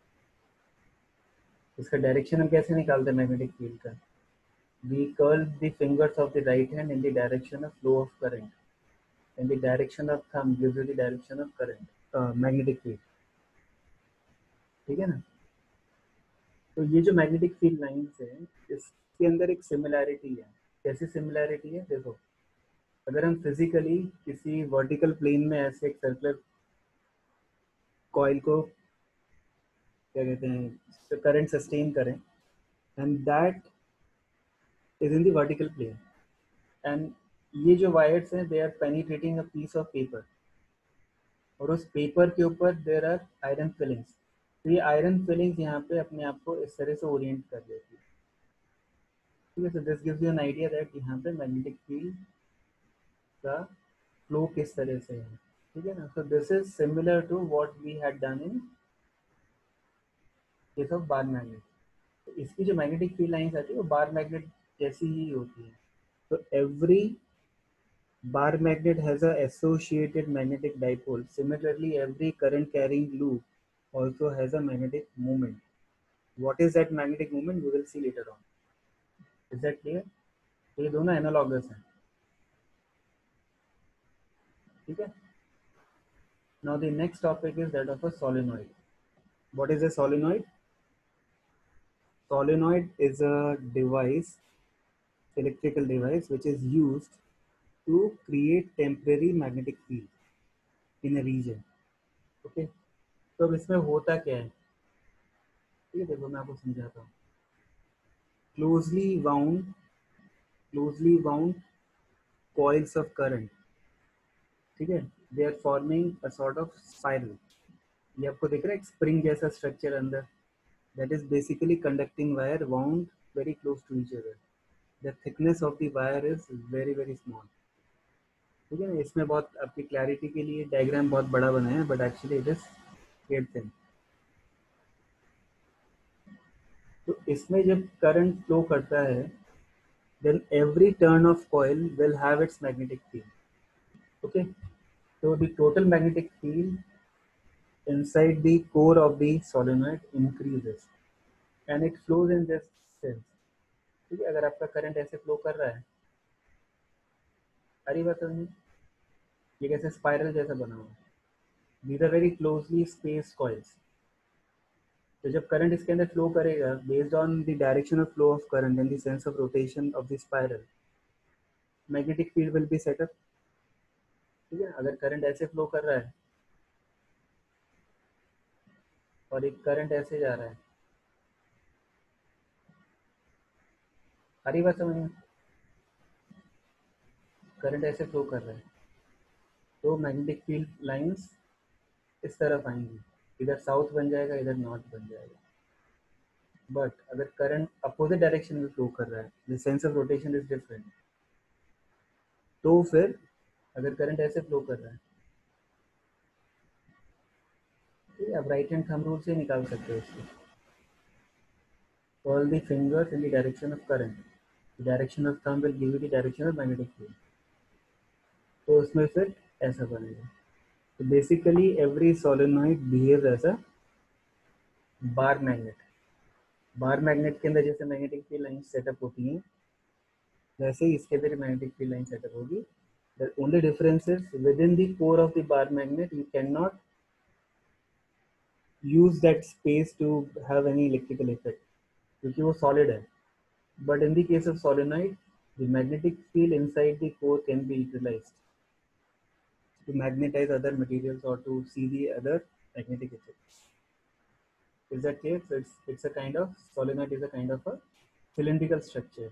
इसका डायरेक्शन हम कैसे निकालते हैं मैग्नेटिक फील्ड का, we curl the fingers of the right hand in the direction of flow of current, and the direction of thumb gives you the direction of current, uh, magnetic field. ठीक है ना, तो ये जो magnetic field lines है इसके अंदर एक सिमिलैरिटी है। कैसी सिमिलैरिटी है, देखो अगर हम फिजिकली किसी वर्टिकल प्लेन में ऐसे एक सर्कुलर कॉइल को क्या कहते हैं करंट सस्टेन करें, and that is in the vertical plane, and ये जो वायर्स हैं they are penetrating a piece of paper, और उस पेपर के ऊपर देर आर आयरन फिलिंग्स। तो ये आयरन फिलिंग्स यहाँ पे अपने आप को इस तरह से ओरिएंट कर देती है। ठीक है, so this gives you an idea that यहाँ पे मैग्नेटिक फील्ड का फ्लो किस तरह से है। ठीक है ना, so this is similar to what we had done in case of bar magnet. तो इसकी जो मैग्नेटिक फील्ड लाइंस आती है वो बार मैग्नेट जैसी ही होती है। तो every bar magnet has a associated magnetic dipole. Similarly, every current carrying loop also has a magnetic moment. What is that magnetic moment? We will see later on. Is that clear? ये दोनों analogous हैं। ठीक है. Now the next topic is that of a solenoid. What is a solenoid? Solenoid is a device, electrical device, which is used to create temporary magnetic field in a region. Okay. तो अब इसमें होता क्या है, ठीक है, देखो मैं आपको समझाता हूँ. Closely wound, closely wound coils of current, ठीक है, they are forming a sort of spiral. ये आपको दिख रहा है एक स्प्रिंग जैसा स्ट्रक्चर अंदर, that is basically conducting wire wound very close to each other. The thickness of the wire is very very small. ठीक है ना. इसमें बहुत आपकी क्लैरिटी के लिए डायग्राम बहुत बड़ा बनाया है, but actually it is very thin. तो इसमें जब करंट फ्लो करता है, then every turn of coil will have its magnetic field. Okay, so the total magnetic field inside the core of the solenoid increases and it flows in this sense. ठीक है, अगर आपका current ऐसे flow कर रहा है, अरे बात नहीं, ये कैसे स्पाइरल जैसा बना हुआ है. These are very closely spaced coils. तो जब करंट इसके अंदर फ्लो करेगा, based on the direction of flow of current and the sense of rotation of the spiral, magnetic field will be set up. ठीक है, अगर करंट ऐसे flow कर रहा है और एक करंट ऐसे जा रहा है, हरी बात समझ में, करंट ऐसे फ्लो कर रहा है, तो मैग्नेटिक फील्ड लाइंस इस तरफ आएंगी, इधर साउथ बन जाएगा, इधर नॉर्थ बन जाएगा. बट अगर करंट अपोजिट डायरेक्शन में फ्लो कर रहा है, the sense of rotation is different, तो फिर अगर करंट ऐसे फ्लो कर रहा है, ठीक है, आप राइट हैंड थंब रूल से निकाल सकते हो इसको. All the fingers in the direction of current. The direction of thumb will give you the direction of magnetic field. तो उसमें फिर ऐसा बनेगा. So basically every solenoid behaves as a bar magnet. Bar magnet के अंदर जैसे magnetic field line setup होती हैं, वैसे ही इसके अंदर मैग्नेटिक फील्ड लाइन सेटअप होगी. The only difference is within the core of the bar magnet you cannot use that space to have any electrical effect क्योंकि वो solid है. But in the case of solenoid, the magnetic field inside the core can be utilized to magnetize other materials or to see the other magnetic effects. Is that clear? So it's it's a kind of solenoid is a kind of a cylindrical structure.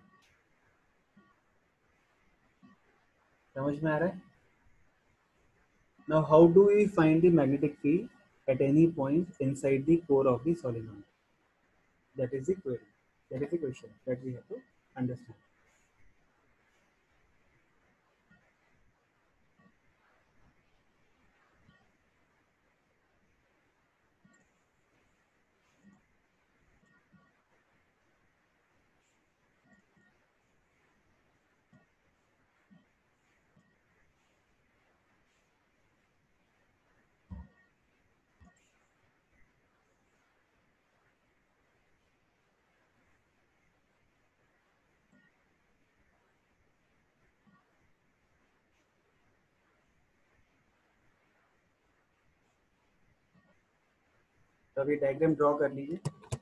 समझ में आ रहा है? Now, how do we find the magnetic field at any point inside the core of the solenoid? That is the query. That is the question that we have to understand. तो अभी diagram draw कर लीजिए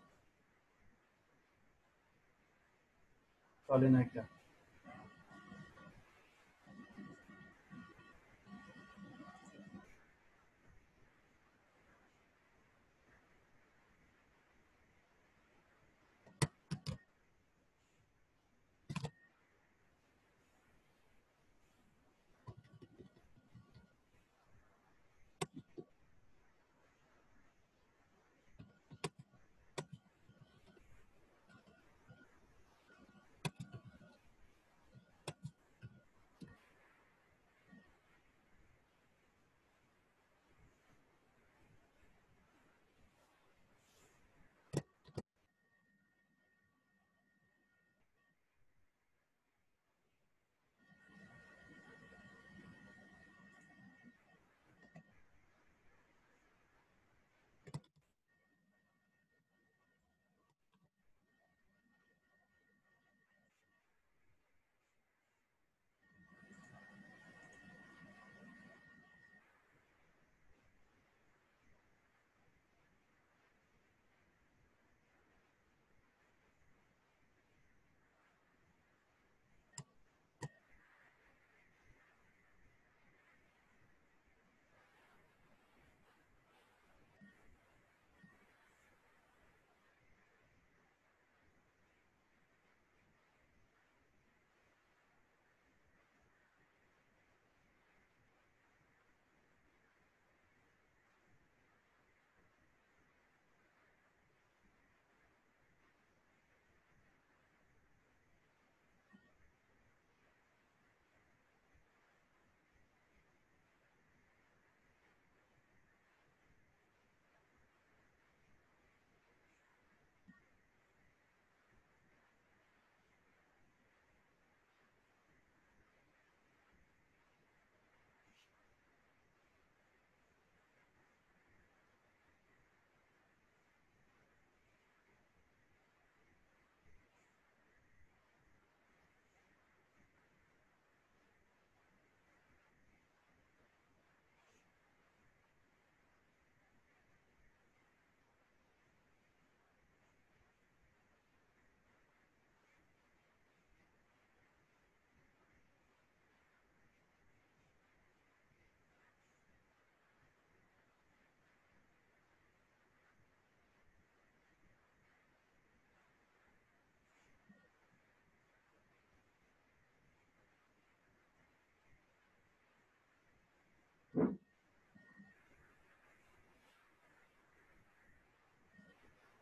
solenoid का.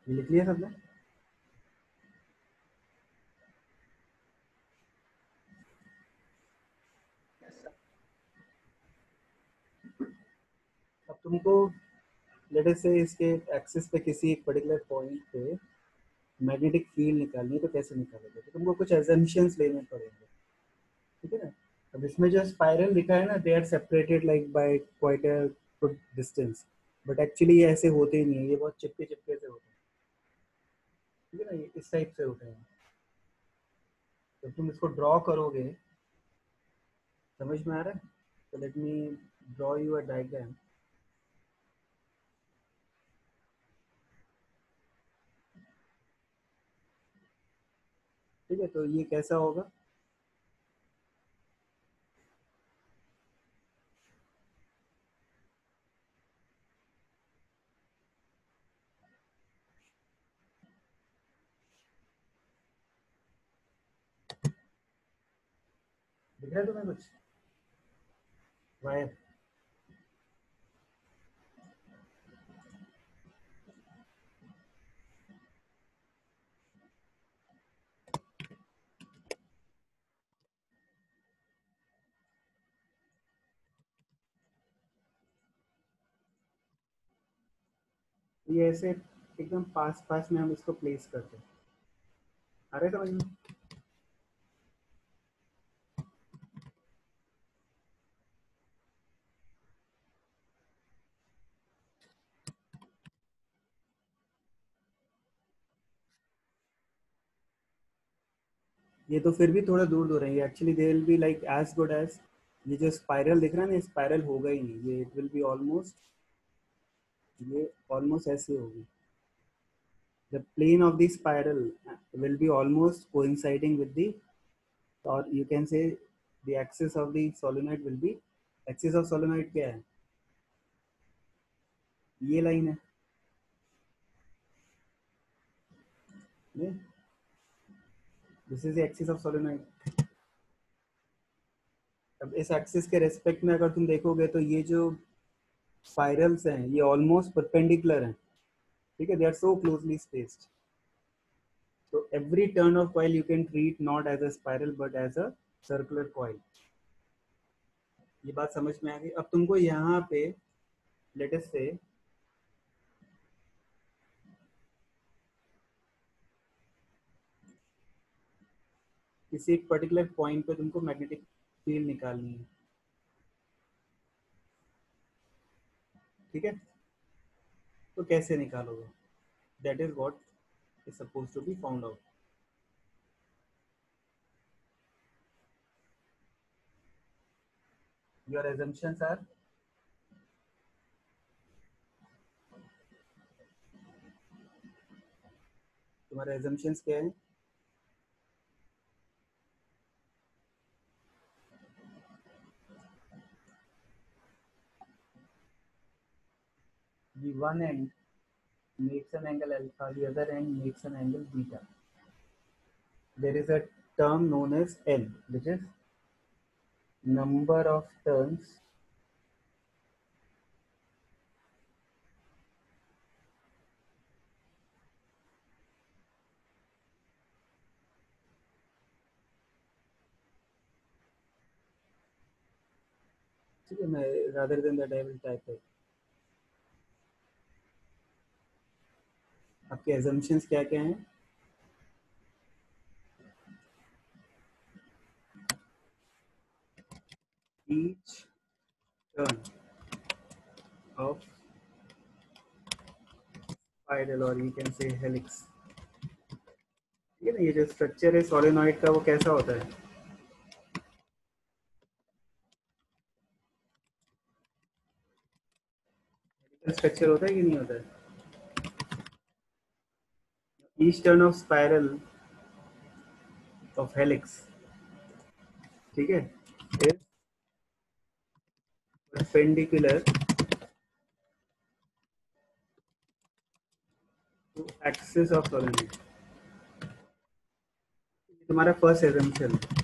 ये लिख लिया सबने? अब तुमको लेट अस से इसके एक्सिस पे किसी एक पर्टिकुलर पॉइंट पे मैग्नेटिक फील्ड निकालनी है, तो कैसे निकालोगे? तो तुमको कुछ एजम्पशंस लेने पड़ेंगे, ठीक है ना? अब इसमें जो स्पाइरल लिखा है ना, they are separated like by quite a good distance, but actually ये ऐसे होते ही नहीं है, ये बहुत चिपके चिपके से होते हैं, ठीक है ना? ये इस टाइप से होते हैं। तो तुम इसको ड्रॉ करोगे, समझ में आ रहा है? तो let me draw you a diagram. ठीक है, तो ये कैसा होगा? दिख रहा है तुम्हें कुछ वायर? ये ऐसे एकदम पास पास में हम इसको प्लेस करते हैं। आ रहा है समझ में? ये तो फिर भी थोड़ा दूर दूर है, ये actually they will be like as good as ये जो स्पाइरल दिख रहा है ना, स्पाइरल होगा ही नहीं, ये इट विल बी ऑलमोस्ट, ये ऑलमोस्ट ऐसे होगी। The plane of the spiral will be almost coinciding with the, और you can say the axis of the solenoid will be, axis of solenoid क्या है? ये लाइन है, this is the axis of solenoid. अब इस axis के respect में अगर तुम देखोगे तो ये जो स्पाइरल्स हैं ये ऑलमोस्ट परपेंडिकुलर हैं, ठीक है? They are so closely spaced, so every turn of coil you can treat not as a spiral but as a circular coil। ये बात समझ में आ गई? अब तुमको यहाँ पे लेट अस से किसी एक पर्टिकुलर पॉइंट पे तुमको मैग्नेटिक फील्ड निकालनी है, ठीक है? तो कैसे निकालोगे? That is what is suppose to be found out. Your assumptions are, तुम्हारे assumptions क्या है? The one end makes an angle alpha, the other end makes an angle beta. There is a term known as L, which is number of turns ठीक है? मैं rather than that I will type it। आपके assumptions क्या क्या हैं? Each turn of spiral or you can say helix, ठीक है ना? ये जो स्ट्रक्चर है सोलेनॉइड का वो कैसा होता है? स्ट्रक्चर होता है कि नहीं होता है? Each turn of spiral of helix, ठीक है, is perpendicular to axis of solenoid। तुम्हारा फर्स्ट assumption है।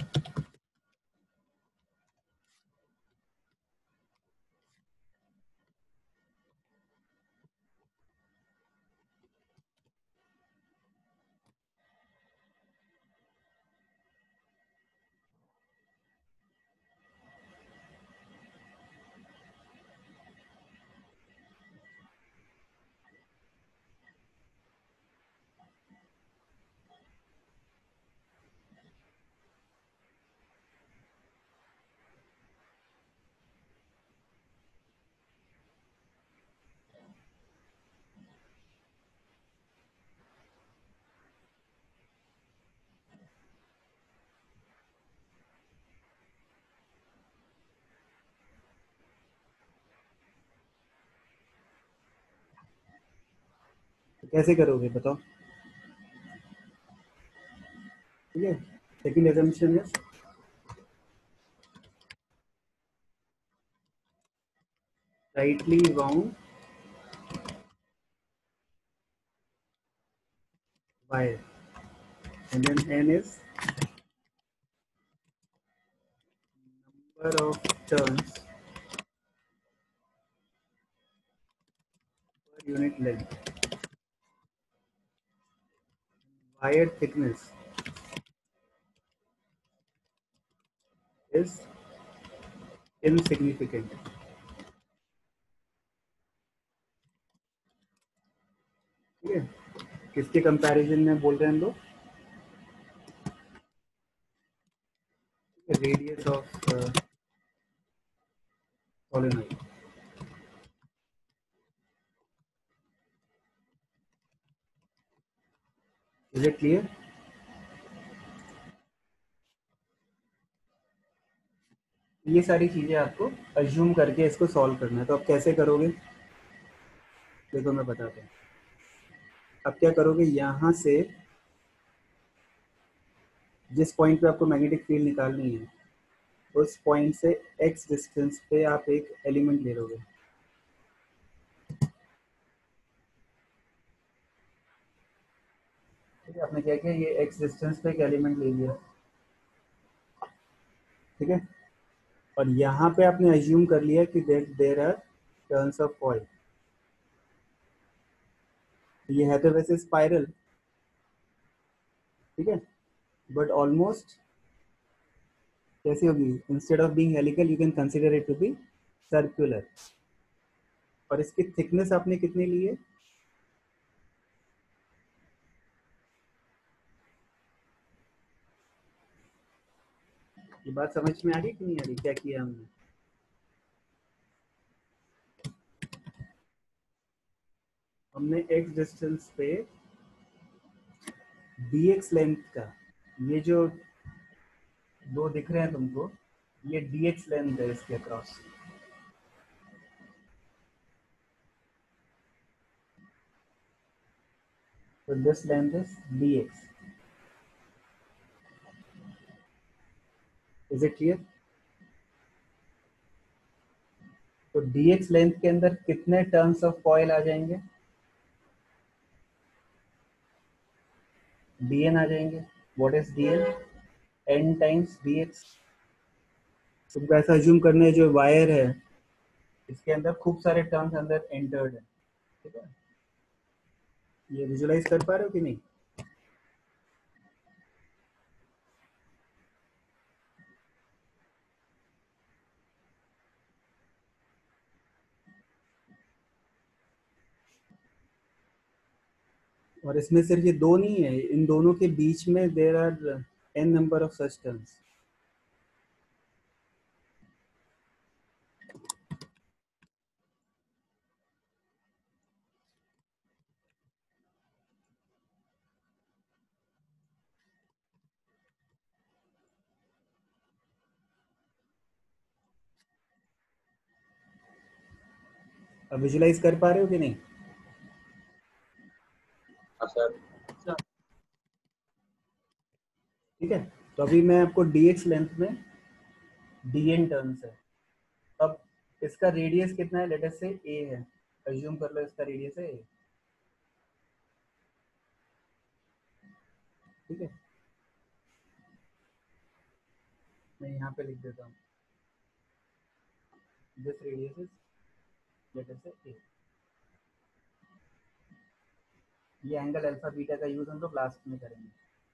कैसे करोगे बताओ? ठीक है, second assumption is tightly wound wire, and then n is number of turns per unit length. Wire thickness is insignificant. ठीक है, किसके कंपैरिजन में बोल रहे हैं हम लोग? Radius of solenoid. Is it clear? ये सारी चीजें आपको अज्यूम करके इसको सॉल्व करना है। तो आप कैसे करोगे देखो मैं बताता हूँ। अब क्या करोगे, यहाँ से जिस पॉइंट पे आपको मैग्नेटिक फील्ड निकालनी है उस पॉइंट से x डिस्टेंस पे आप एक एलिमेंट ले लोगे। ठीक है, आपने क्या किया, ये x डिस्टेंस पे एक एलिमेंट ले लिया। ठीक है, और यहाँ पे आपने अज्यूम कर लिया कि there are turns of coil. ये है तो वैसे स्पाइरल, ठीक है, बट ऑलमोस्ट कैसी होगी, instead of being helical you can consider it to be circular. और इसकी थिकनेस आपने कितनी ली है? ये बात समझ में आ रही कि नहीं आ रही, क्या किया हमने? हमने x डिस्टेंस पे dx लेंथ का, ये जो दो दिख रहे हैं तुमको, ये dx लेंथ है इसके अक्रॉस। तो this length is dx। Is it clear? तो dx लेंथ के अंदर कितने टर्न्स ऑफ कॉइल आ जाएंगे? dn आ जाएंगे। What is dn? n times dx। तुमको ऐसा अज्यूम करना है जो वायर है इसके अंदर खूब सारे टर्न्स अंदर एंटर्ड है। ठीक है, ये विजुलाइज कर पा रहे हो कि नहीं? और इसमें सिर्फ ये दो नहीं है, इन दोनों के बीच में there are N number of such turns. अब विजुलाइज कर पा रहे हो कि नहीं? हाँ सर। ठीक है, तो अभी मैं आपको dx लेंथ में dn टर्न्स है। अब इसका रेडियस कितना है? लेट अस से a है, अज्यूम कर लो इसका रेडियस है a। ठीक है, मैं यहाँ पे लिख देता हूँ this radius is let us say a। ये एंगल अल्फा बीटा का यूज हम लोग लास्ट में करेंगे।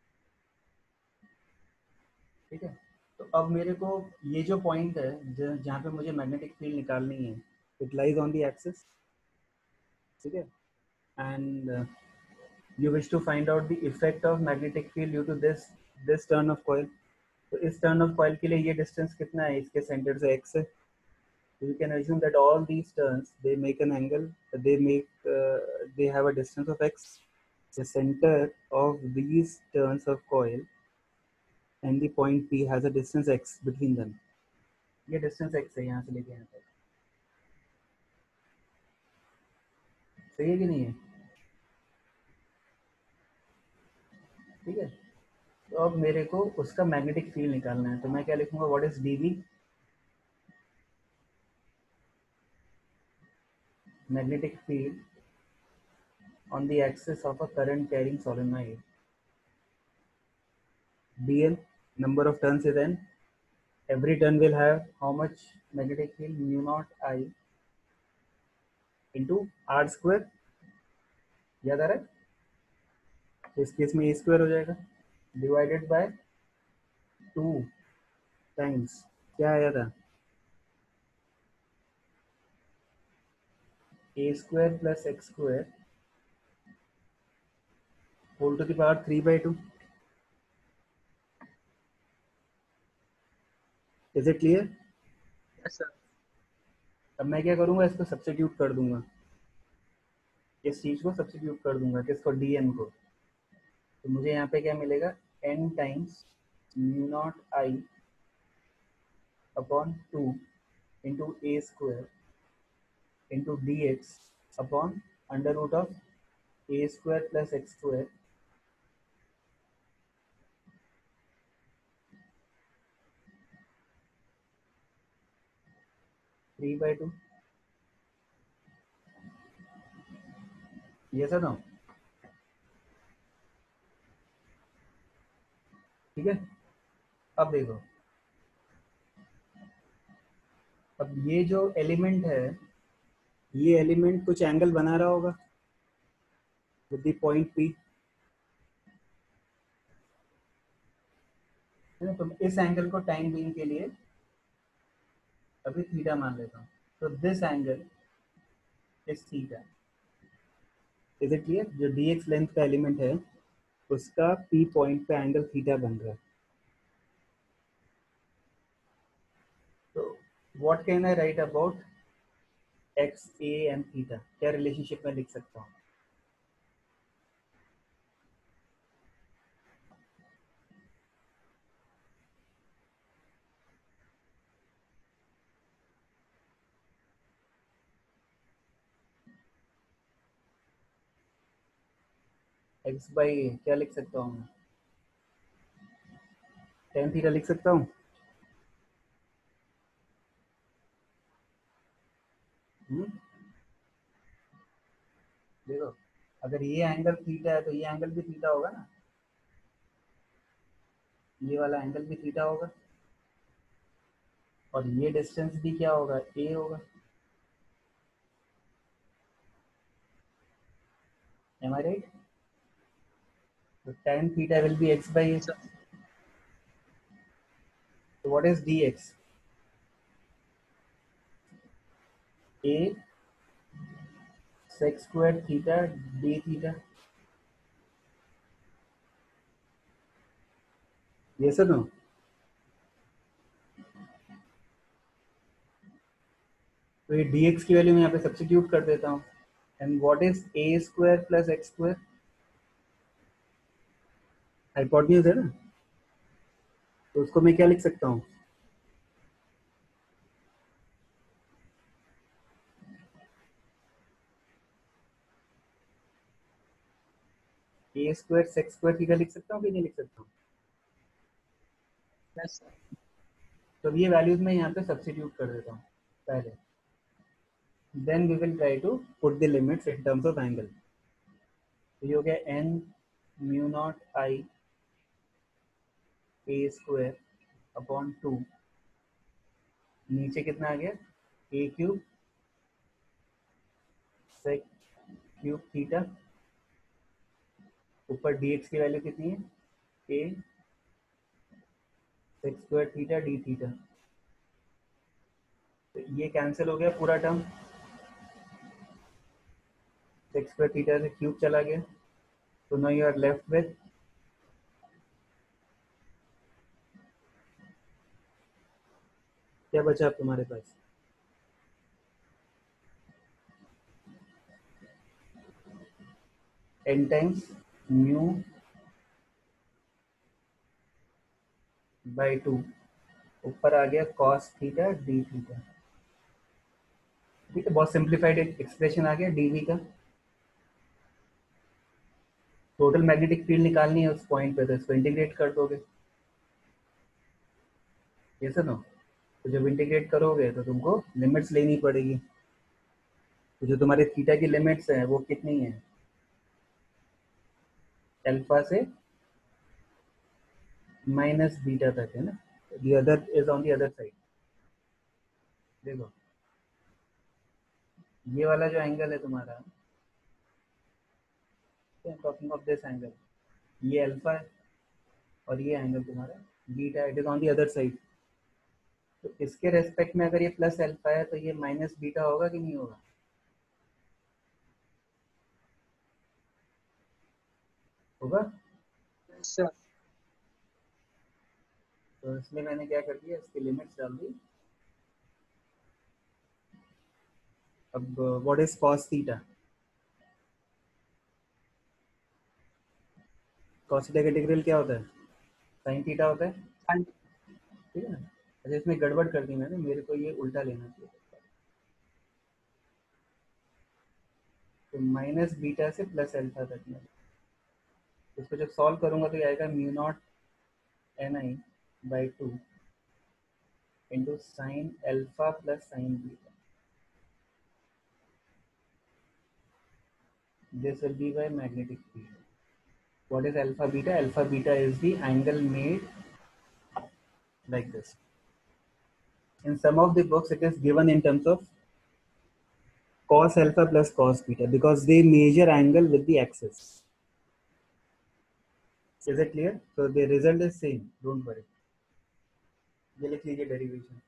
ठीक है, तो अब मेरे को ये जो पॉइंट है जहाँ पे मुझे मैग्नेटिक फील्ड निकालनी है, it lies on the axis. ठीक है, and you wish to find out the effect of magnetic field due to this this turn of coil. तो इस टर्न ऑफ कॉइल के लिए ये डिस्टेंस कितना है? इसके सेंटर से x है। You can assume that all these turns they make an angle, they make uh, they have a distance of x. The center of these turns of coil and the point P has a distance x between them. ये distance x है यहाँ से लेके यहाँ तक। सही है कि नहीं है? ठीक है। तो अब मेरे को उसका मैग्नेटिक फील्ड निकालना है, तो मैं क्या लिखूंगा, what is dB, magnetic field on the axis of a current carrying solenoid. Dl, number of turns is n. Every turn will have how much magnetic field? Mu naught I into r square. याद आ रहा है? तो इस case में a square हो जाएगा divided by two times क्या आया था, a square plus x square whole to the power three by two. Is it clear? Yes, sir. अब मैं क्या करूंगा, इसको सब्स्टिट्यूट कर दूंगा, इस चीज को सब्स्टिट्यूट कर दूंगा, किसको, डी एन को. तो मुझे यहाँ पे क्या मिलेगा, n times mu naught I upon two into a square into d x upon under root of a square plus x square three by two. ये सर ना, ठीक है. अब देखो, अब ये जो एलिमेंट है, ये एलिमेंट कुछ एंगल बना रहा होगा विद द पॉइंट पी. तो इस एंगल को टाइम बीइंग के लिए अभी थीटा मान लेता हूँ. तो this angle is theta. Is it clear? जो डी एक्स लेंथ का एलिमेंट है उसका पी पॉइंट पे एंगल थीटा बन रहा है. तो what can I write about x a and theta? क्या रिलेशनशिप में लिख सकता हूँ? एक्स बाई क्या लिख सकता हूँ मैं? टेन थीटा लिख सकता हूँ. हम्म? देखो, अगर ये एंगल थीटा है तो ये एंगल भी थीटा होगा ना, ये वाला एंगल भी थीटा होगा, और ये डिस्टेंस भी क्या होगा, ए होगा. Am I right? तो tan theta will be x by a. Sir. So what is dx? A sec square theta d theta. Yes or no? तो ये dx की वैल्यू मैं यहाँ पे सब्स्टिट्यूट कर देता हूँ. And what is a square plus x square? Hypotenuse है ना, तो उसको मैं क्या लिख सकता हूँ, a square sec square theta लिख सकता हूँ कि नहीं लिख सकता हूँ? Yes, sir. तो ये वैल्यूज मैं यहाँ पे सब्स्टिट्यूट कर देता हूँ पहले. Then we will try to put the limits in terms of angle. तो ये हो गया n mu naught i a square upon two, नीचे कितना आ गया, a cube sec cube theta, ऊपर डी एक्स की वैल्यू कितनी है, a sec square theta d theta. तो ये कैंसिल हो गया पूरा टर्म, सेक स्क्वायर थीटा से क्यूब चला गया. तो now you are left with क्या बचा अब तुम्हारे पास, n times mu by two, ऊपर आ गया कॉस थीटा डी थीटा. ठीक है, बहुत सिंप्लीफाइड एक्सप्रेशन आ गया डीवी का. टोटल मैग्नेटिक फील्ड निकालनी है उस पॉइंट पे, तो इसको इंटीग्रेट कर दोगे, ये सुनो। तो जब इंटीग्रेट करोगे तो तुमको लिमिट्स लेनी पड़ेगी। तो जो तुम्हारे थीटा की लिमिट्स हैं वो कितनी है, अल्फा से माइनस बीटा तक है ना। The other is on the other side. देखो ये वाला जो एंगल है तुम्हारा, टॉकिंग ऑफ दिस एंगल, ये अल्फा है और ये एंगल तुम्हारा beta, it is on the other side. तो इसके रेस्पेक्ट में अगर ये प्लस अल्फा है तो ये माइनस बीटा होगा कि नहीं होगा? होगा। Yes, sir. तो इसलिए मैंने क्या कर दिया, इसकी लिमिट्स डाल दी। अब what is cos theta? Cos theta का इंटीग्रल क्या होता है? साइन थीटा होता है, Fine. ठीक है ना। अच्छा इसमें गड़बड़ कर दी मैंने, मेरे को ये उल्टा लेना चाहिए। तो माइनस बीटा से प्लस अल्फा तक में, इसको जब सॉल्व करूंगा तो ये आएगा mu naught n i by two into sine alpha plus sine beta. This will be by magnetic field. What is alpha beta? Alpha beta is the angle made like this. In some of the books, it is given in terms of cos alpha plus cos beta because they measure angle with the axis. Is it clear? So the result is same. Don't worry. ये लिख लीजिए derivation.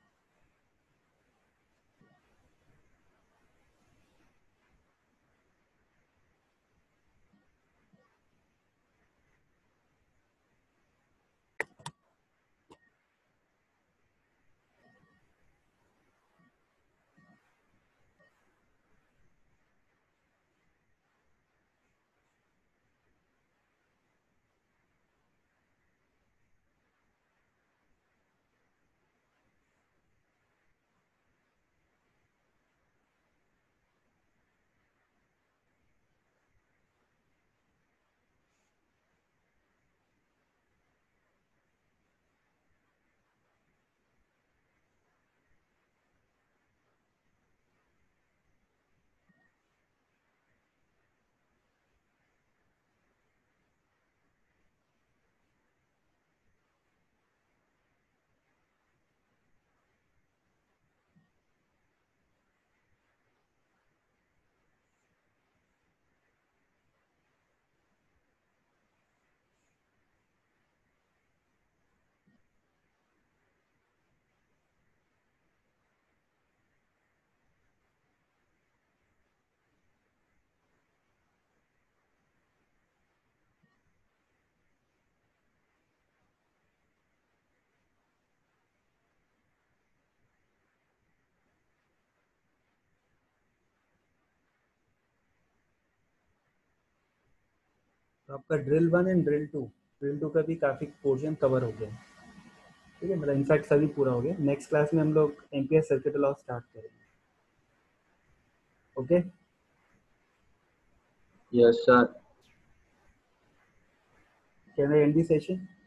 तो आपका drill one and drill two, drill two का भी काफी portion cover हो गया, ठीक है। मतलब इनफैक्ट सभी पूरा हो गया। नेक्स्ट क्लास में हम लोग एम्पियर सर्किट लॉ स्टार्ट करेंगे। Okay Yes, sir. Can I end the session?